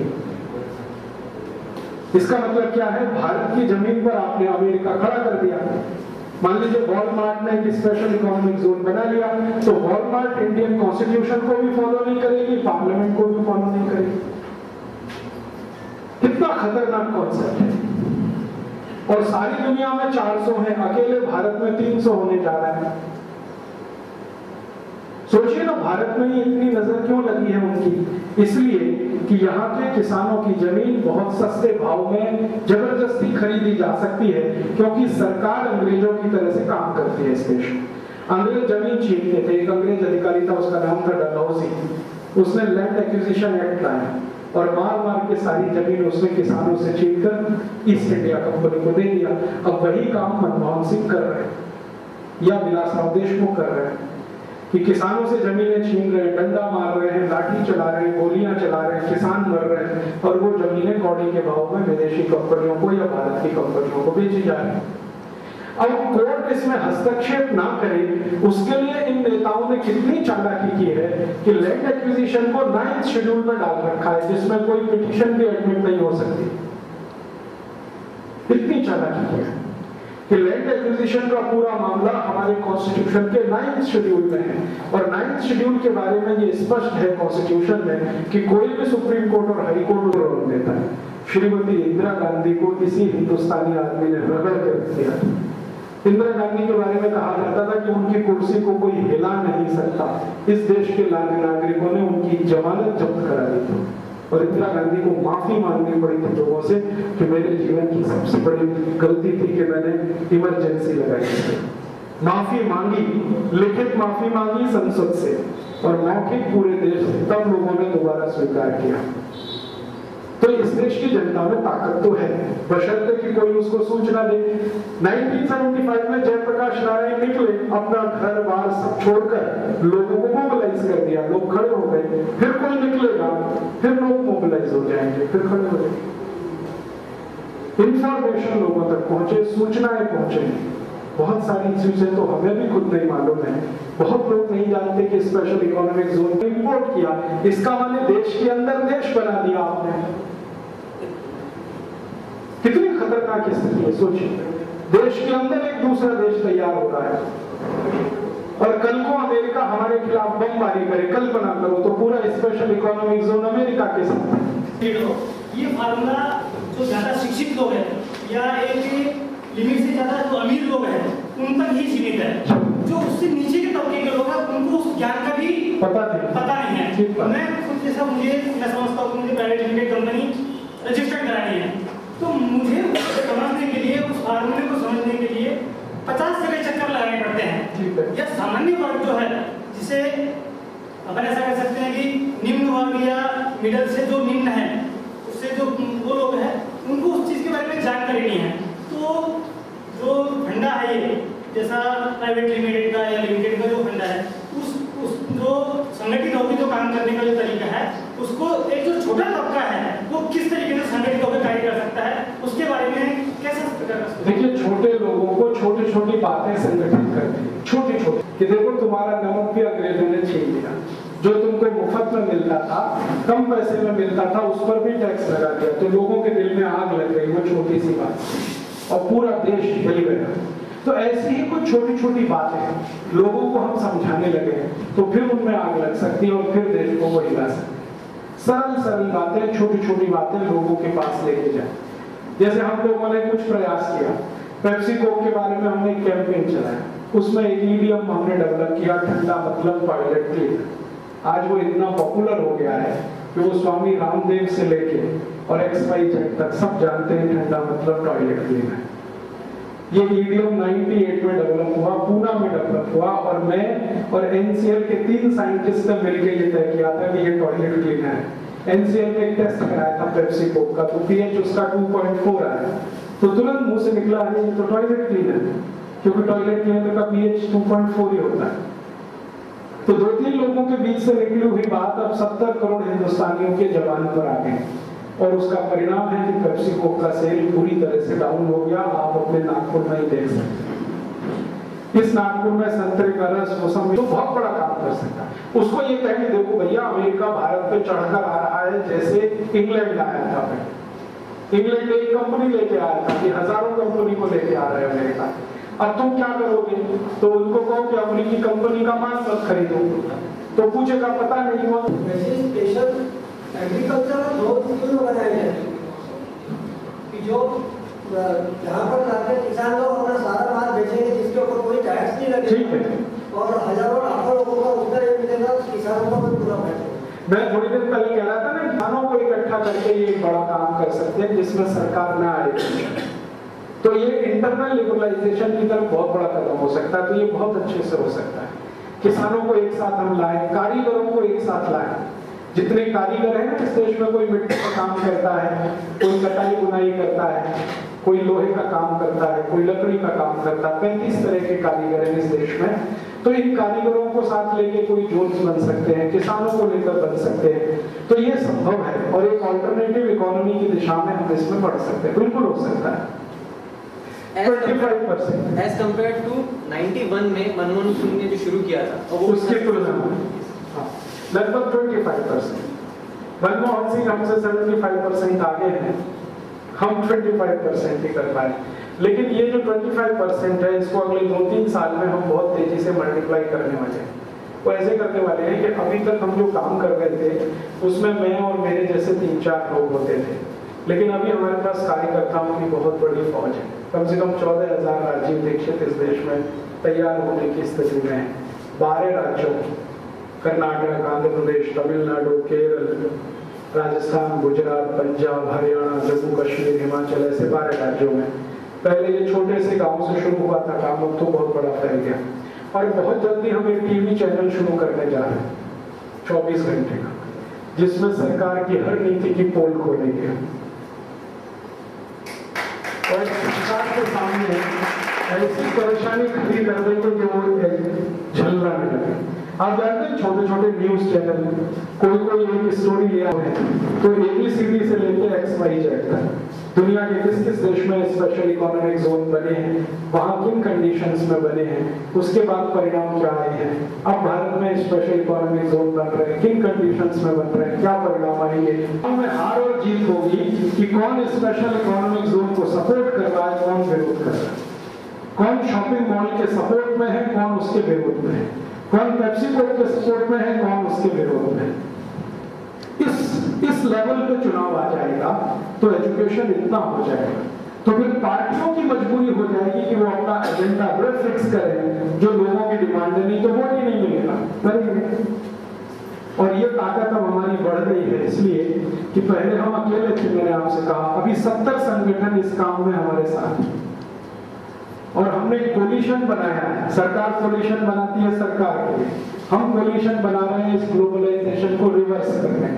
S4: इसका मतलब क्या है? भारत की जमीन पर आपने अमेरिका खड़ा कर दिया। मान लीजिए वॉलमार्ट ने एक स्पेशल इकोनॉमिक जोन बना लिया, तो वॉलमार्ट इंडियन कॉन्स्टिट्यूशन को भी फॉलो नहीं करेगी, पार्लियामेंट को भी फॉलो नहीं करेगी। कितना खतरनाक कॉन्सेप्ट है। और सारी दुनिया में चार सौ है, अकेले भारत में तीन सौ होने जा रहा है। सोचिए ना, भारत में ही इतनी नजर क्यों लगी है उनकी? इसलिए कि यहाँ के किसानों की जमीन बहुत सस्ते भाव में जबरदस्ती खरीदी जा सकती है, क्योंकि सरकार अंग्रेजों की तरह से काम करती है इस देश में। अंग्रेज जमीन छीनते थे, एक अंग्रेज अधिकारी था, उसका नाम था डलहौजी, उसने लैंड एक्विजिशन एक्ट लाया और मार मार के सारी जमीन उसने किसानों से छीन कर ईस्ट इंडिया कंपनी को दे दिया। अब वही काम मनमोहन सिंह कर रहे हैं या विलासराव देशमुख कर रहे हैं कि किसानों से जमीनें छीन रहे हैं, डंडा मार रहे हैं, लाठी चला रहे हैं, गोलियां चला रहे हैं, किसान मर रहे हैं, और वो जमीनें कौड़ी के भाव में विदेशी कंपनियों को या भारत की कंपनियों को बेची जा रही है। अब कोर्ट इसमें हस्तक्षेप ना करे, उसके लिए इन नेताओं ने कितनी चालाकी की है कि लैंड एक्विजिशन को नाइन्थ शेड्यूल में डाल रखा है, जिसमें कोई पिटीशन भी एडमिट नहीं हो सकती। इतनी चालाकी की है कि लैंड एक्विजिशन का पूरा मामला हमारे कॉन्स्टिट्यूशन के नाइन्थ शेड्यूल में है, और नाइन्थ शेड्यूल के बारे में ये स्पष्ट है कॉन्स्टिट्यूशन में कि कोई भी सुप्रीम कोर्ट और हाई कोर्ट रोक देता है। श्रीमती इंदिरा गांधी को किसी हिंदुस्तानी आदमी ने रगड़ कर दिया। इंदिरा गांधी के बारे में कहा जाता था कि उनकी कुर्सी को कोई हिला नहीं सकता। इस देश के नागरिकों ने उनकी जमानत जब्त करा दी थी, और इंदिरा गांधी को माफी मांगनी पड़ी थी लोगों से कि मेरे जीवन की सबसे बड़ी गलती थी कि मैंने इमरजेंसी लगाई। माफी मांगी, लिखित माफी मांगी संसद से, और मौखिक पूरे देश से, तब लोगों ने दोबारा स्वीकार किया। तो इस देश की जनता में ताकत तो है, बशर्ते कि कोई उसको सूचना दे। उन्नीस सौ पचहत्तर में जयप्रकाश नारायण निकले, अपना घर बार सब छोड़कर लोगों को मोबिलाइज कर दिया, लोग खड़े हो गए। फिर कोई निकलेगा, फिर लोग मोबिलाइज हो जाएंगे, फिर खड़े हो जाएंगे। इंफॉर्मेशन लोगों तक पहुंचे, सूचनाएं पहुंचे। बहुत सारी चीजें तो हमें भी खुद नहीं मालूम है। बहुत लोग नहीं जानते कि स्पेशल इकोनॉमिक जोन को इंपोर्ट किया, इसका माने देश के अंदर देश बना दिया आपने। कितनी खतरनाक स्थिति है, सोचिए। देश के अंदर एक दूसरा देश तैयार हो रहा है, और कल को अमेरिका हमारे खिलाफ बमबारी करे, कल्पना करो, तो पूरा स्पेशल इकोनॉमिक जोन अमेरिका के साथ।
S7: ये फार्मूला जो ज्यादा शिक्षित लोग हैं या एक लिमिट से ज्यादा जो अमीर लोग हैं उन तक ही सीमित है। जो उससे नीचे के तबके के लोग हैं उनको उस ज्ञान का भी
S4: पता नहीं
S7: पता नहीं है। मैं खुद जैसा मुझे मैं समझता हूँ कि मुझे प्राइवेट लिमिटेड कंपनी रजिस्टर करानी है, तो मुझे समझने के लिए, उस फार्मूले को समझने के लिए पचास जगह चक्कर लगाने पड़ते हैं। या सामान्य वर्ग जो है, जिसे अपन ऐसा कह सकते हैं कि निम्न वर्ग या मिडल से जो निम्न है, उससे जो वो लोग हैं उनको उस चीज के बारे में जानकारी नहीं है। तो जो फंडा है ये, जैसा प्राइवेट लिमिटेड का या लिमिटेड का जो फंडा है, उस उस जो संगठित होकर जो काम करने का जो तरीका है, उसको एक जो छोटा तबका है वो किस तरीके से संगठित होकर कार्य कर सकता है, उसके बारे में कैसे कर सकते हैं?
S4: देखिए, छोटे लोगों को छोटी छोटी बातें संगठित करती है, छोटी छोटी, कि देखो तुम्हारा नमक भी अंग्रेजों ने छीन लिया, जो तुमको मुफ्त में मिलता था, कम पैसे में मिलता था, उस पर भी टैक्स लगा दिया, तो लोगों के दिल में आग लग गई। वो छोटी सी बात और पूरा देश हिल गया। तो ऐसी ही कुछ छोटी छोटी बातें लोगों को हम समझाने लगे, तो फिर उनमें आग लग सकती है और फिर देश को वो हिला सकती है। सरल सरल बातें, छोटी छोटी बातें लोगों के पास लेके जाए। जैसे हम लोगों ने कुछ प्रयास किया, पेप्सी कोक के बारे में हमने एक कैंपेन चलाया, उसमें एक ईडीएम हमने डेवलप किया, ठंडा मतलब टॉयलेट क्लीन। आज वो इतना पॉपुलर हो गया है कि वो स्वामी रामदेव से लेके और एक्स वाई जेड तक सब जानते हैं ठंडा मतलब टॉयलेट क्लीन है। ये ईडीएम अट्ठानवे में डेवलप हुआ, पूना में डेवलप हुआ, और मैं और एनसीएल के तीन साइंटिस्ट ने मिलकर ये तय किया था कि ये टॉयलेट क्लीनर है। एनसीएल ने एक टेस्ट कराया था पेप्सी कोक का, तो पीएच उसका टू पॉइंट फोर आया, तो तुरंत मुंह से निकला है ये तो टॉयलेट क्लीनर है, क्योंकि टॉयलेट क्लीनर का पीएच टू पॉइंट फोर ही होता है। तो दो तीन लोगों के बीच से निकली हुई बात अब सत्तर करोड़ हिंदुस्तानियों के जबान पर आ गई, और उसका परिणाम है कि पेप्सी कोक का सेल पूरी तरह से डाउन हो गया। आप अपने नागपुर में ही देख सकते हैं, इस नागपुर में संतरे का रस, मौसम तो बहुत बड़ा काम कर सकता है। उसको ये कह के देखो भैया, अमेरिका भारत पे चढ़कर आ रहा है जैसे इंग्लैंड आया था। इंग्लैंड एक कंपनी लेके आया था कि हजारों कंपनी को लेके आ रहे हैं अमेरिका। अब तुम क्या करोगे? तो उनको कहो कि अमेरिकी कंपनी का माल मत खरीदो, तो पूछेगा पता नहीं हुआ।
S8: स्पेशल एग्रीकल्चर ग्रोथ क्यों बनाए गए कि जो जहाँ पर जाके किसान लोग अपना सारा माल बेचेंगे जिसके ऊपर कोई टैक्स नहीं लगेगा, और हजारों लाखों लोगों का उत्तर ये मिलेगा, किसानों का भी पूरा फायदा।
S4: मैं थोड़ी देर पहले कह रहा था ना, किसानों को इकट्ठा करके ये एक बड़ा काम कर सकते हैं जिसमें सरकार ना आए, तो ये इंटरनल लिबरलाइजेशन की तरफ बहुत बड़ा कदम हो सकता है। तो ये बहुत अच्छे से हो सकता है। किसानों को एक साथ हम लाए, कारीगरों को एक साथ लाए, जितने कारीगर हैं ना इस देश में, कोई मिट्टी का काम करता है, कोई कटाई बुनाई करता है, कोई लोहे का काम करता है, कोई लकड़ी का काम करता है, पैंतीस तरह के कारीगर हैं इस देश में। तो इन कारीगरों को साथ लेके कोई जोन्स बन सकते हैं, किसानों को लेकर बन सकते हैं, तो ये संभव है, और एक ऑल्टरनेटिव इकोनॉमी की दिशा में हम इसमें बढ़ सकते हैं, बिल्कुल हो सकता है। पच्चीस परसेंट
S6: एज कंपेयर्ड टू इक्यानवे में मनमोहन सिंह ने जो शुरू किया था, और वो
S4: उसकी तुलना में लगभग पच्चीस परसेंट। मनमोहन सिंह हमसे पचहत्तर परसेंट आगे हैं, हम पच्चीस परसेंट ही कर पाए। लेकिन ये जो पच्चीस परसेंट है, इसको अगले दो तीन साल में हम बहुत तेजी से मल्टीप्लाई करने वाले हैं। वो ऐसे करने वाले हैं कि अभी तक हम जो काम कर रहे थे उसमें मैं और मेरे जैसे तीन चार लोग होते थे, लेकिन अभी हमारे पास कार्यकर्ताओं की बहुत बड़ी फौज है। कम से कम चौदह हजार राजीव दीक्षित इस देश में तैयार होने की स्थिति में है। बारह राज्यों, कर्नाटक, आंध्र प्रदेश, तमिलनाडु, केरल, राजस्थान, गुजरात, पंजाब, हरियाणा, जम्मू कश्मीर, हिमाचल, ऐसे बारह राज्यों में। पहले ये छोटे से गांव से शुरू हुआ था काम, अब तो बहुत बड़ा फैल गया, और बहुत जल्दी हम एक टीवी चैनल शुरू करने जा रहे हैं चौबीस घंटे का, जिसमें सरकार की हर नीति की पोल खोलेंगे, और सरकार के सामने ऐसी परेशानी खड़ी कर देंगे कि वो झल्लाने लगे। आप जानते हैं छोटे छोटे न्यूज चैनल, कोई कोई एक स्टोरी लिया है तो एबीसीडी से लेकर एक्स वाई जेड तक दुनिया के किस किस देश में स्पेशल इकोनॉमिक जोन बने हैं, वहां किन कंडीशंस में बने हैं, उसके बाद परिणाम क्या आए हैं। अब भारत में स्पेशल इकोनॉमिक जोन बन रहे हैं, किन कंडीशंस में बन रहे हैं, क्या परिणाम आएंगे। में हार और जीत होगी कि कौन स्पेशल इकोनॉमिक जोन को सपोर्ट कर रहा है, कौन विरोध कर रहा है, कौन शॉपिंग मॉल के सपोर्ट में है, कौन उसके विरोध में है, कौन पेप्सी कोक के सपोर्ट में है, कौन उसके विरोध में है। इस इस लेवल पे चुनाव आ जाएगा तो एजुकेशन इतना हो जाएगा, तो फिर पार्टियों की मजबूरी हो जाएगी कि वो अपना एजेंडा फिक्स करें जो लोगों की डिमांड है, नहीं तो वोट ही नहीं मिलेगा, करेंगे। और ये ताकत अब हमारी बढ़ गई है, इसलिए कि पहले हम अकेले थे, मैंने आपसे कहा, अभी सत्तर संगठन इस काम में हमारे साथ हैं, और हमने कोलिशन बनाया है। सरकार कोलिशन बनाती है सरकार के लिए, हम कोलिशन बना रहे हैं इस ग्लोबलाइजेशन को रिवर्स करने,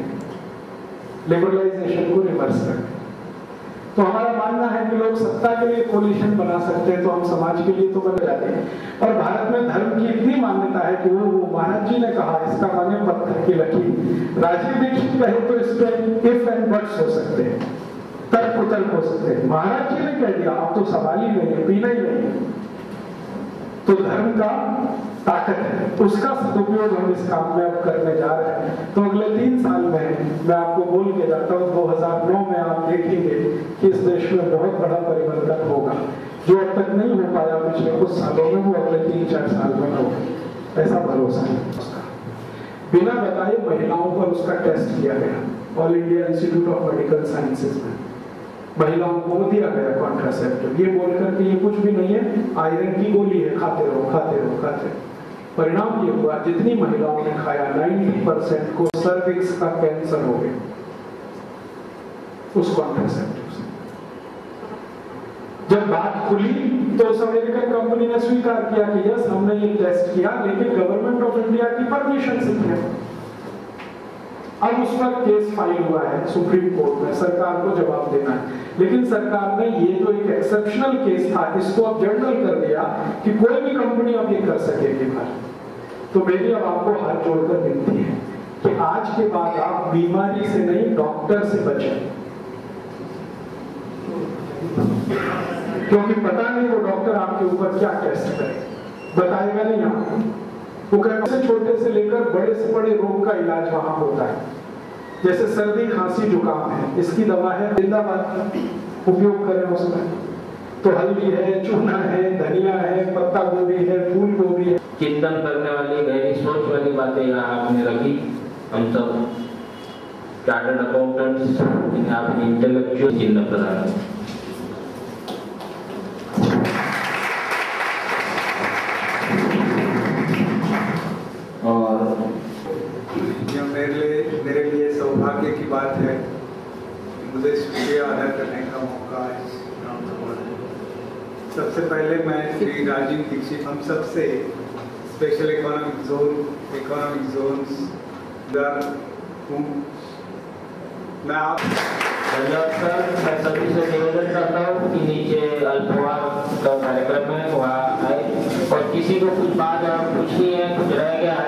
S4: लिबरलाइजेशन को रिवर्स करने। तो हमारा मानना है कि लोग सत्ता के लिए कोलिशन बना सकते हैं, तो हम समाज के लिए तो बन जाते हैं। और भारत में धर्म की इतनी मान्यता है कि वो महाराज जी ने कहा, इसका माने पत्थर की लकीर। राजीव दीक्षित कहे तो इस पे इफ एंड बट्स हो सकते हैं, तर्क उतर्क हो सकते हैं। महाराज जी ने कह दिया अब तो सवाल ही नहीं है, पीना ही नहीं है। तो धर्म का ताकत है, उसका सदुपयोग हम इस काम में अब करने जा रहे हैं। तो अगले तीन साल में मैं आपको बोल के जाता हूँ, दो हज़ार नौ में आप देखेंगे कि इस देश में बहुत बड़ा परिवर्तन होगा, जो अब तक नहीं हो पाया पिछले कुछ सालों में, वो अगले तीन चार साल में होगा, ऐसा भरोसा है उसका। बिना बताए महिलाओं पर उसका टेस्ट किया गया all India institute of medical sciences में। महिलाओं को दिया गया कॉन्ट्रासेप्टिव, ये बोलकर कि ये कुछ भी नहीं है, आयरन की गोली है, खाते रहो खाते रहो खाते रहो। परिणाम ये हुआ, जितनी महिलाओं ने खाया नब्बे परसेंट को सर्विक्स का कैंसर हो गया उस कॉन्ट्रासेप्टिव से। जब बात खुली तो उस अमेरिकन कंपनी ने स्वीकार किया कि यस हमने ये टेस्ट किया, लेकिन गवर्नमेंट ऑफ इंडिया की परमिशन से किया। अब उस पर केस फाइल हुआ है सुप्रीम कोर्ट में, सरकार को जवाब देना है। लेकिन सरकार ने ये जो एक एक्सेप्शनल केस था इसको अब जर्नल कर दिया कि कोई भी कंपनी अब ये कर सकेगी बाहर। तो मेरी अब आपको हाथ जोड़कर विनती है कि आज के बाद आप बीमारी से नहीं डॉक्टर से बचें, क्योंकि पता नहीं वो डॉक्टर आपके ऊपर क्या टेस्ट करे, बताएगा नहीं आपको। वो कहते छोटे से लेकर बड़े से बड़े रोग का इलाज वहां होता है। जैसे सर्दी खांसी जुकाम है, इसकी दवा है जिंदाबाद, उपयोग करें उसमें। तो हल्दी है, चूना है, धनिया है, पत्ता गोभी है, फूल गोभी है।
S5: चिंतन करने वाली गहरी सोच वाली बातें यहाँ आपने रखी। हम सब चार्टर्ड अकाउंटेंट्स जिन्हें आपने इंटेलेक्चुअल चिन्ह प्रदान।
S9: और यह मेरे लिए मेरे लिए सौभाग्य की बात है, मुझे शुक्रिया अदा करने का मौका है। सबसे पहले मैं श्री राजीव दीक्षित हम सबसे special economic zone economic zones दर हूँ। मैं आप
S5: धन्यवाद सर। मैं सभी से निवेदन करता हूँ कि नीचे अल्पवाद का कार्यक्रम है वहाँ आए, और किसी को कुछ बात पूछनी है, कुछ रह गया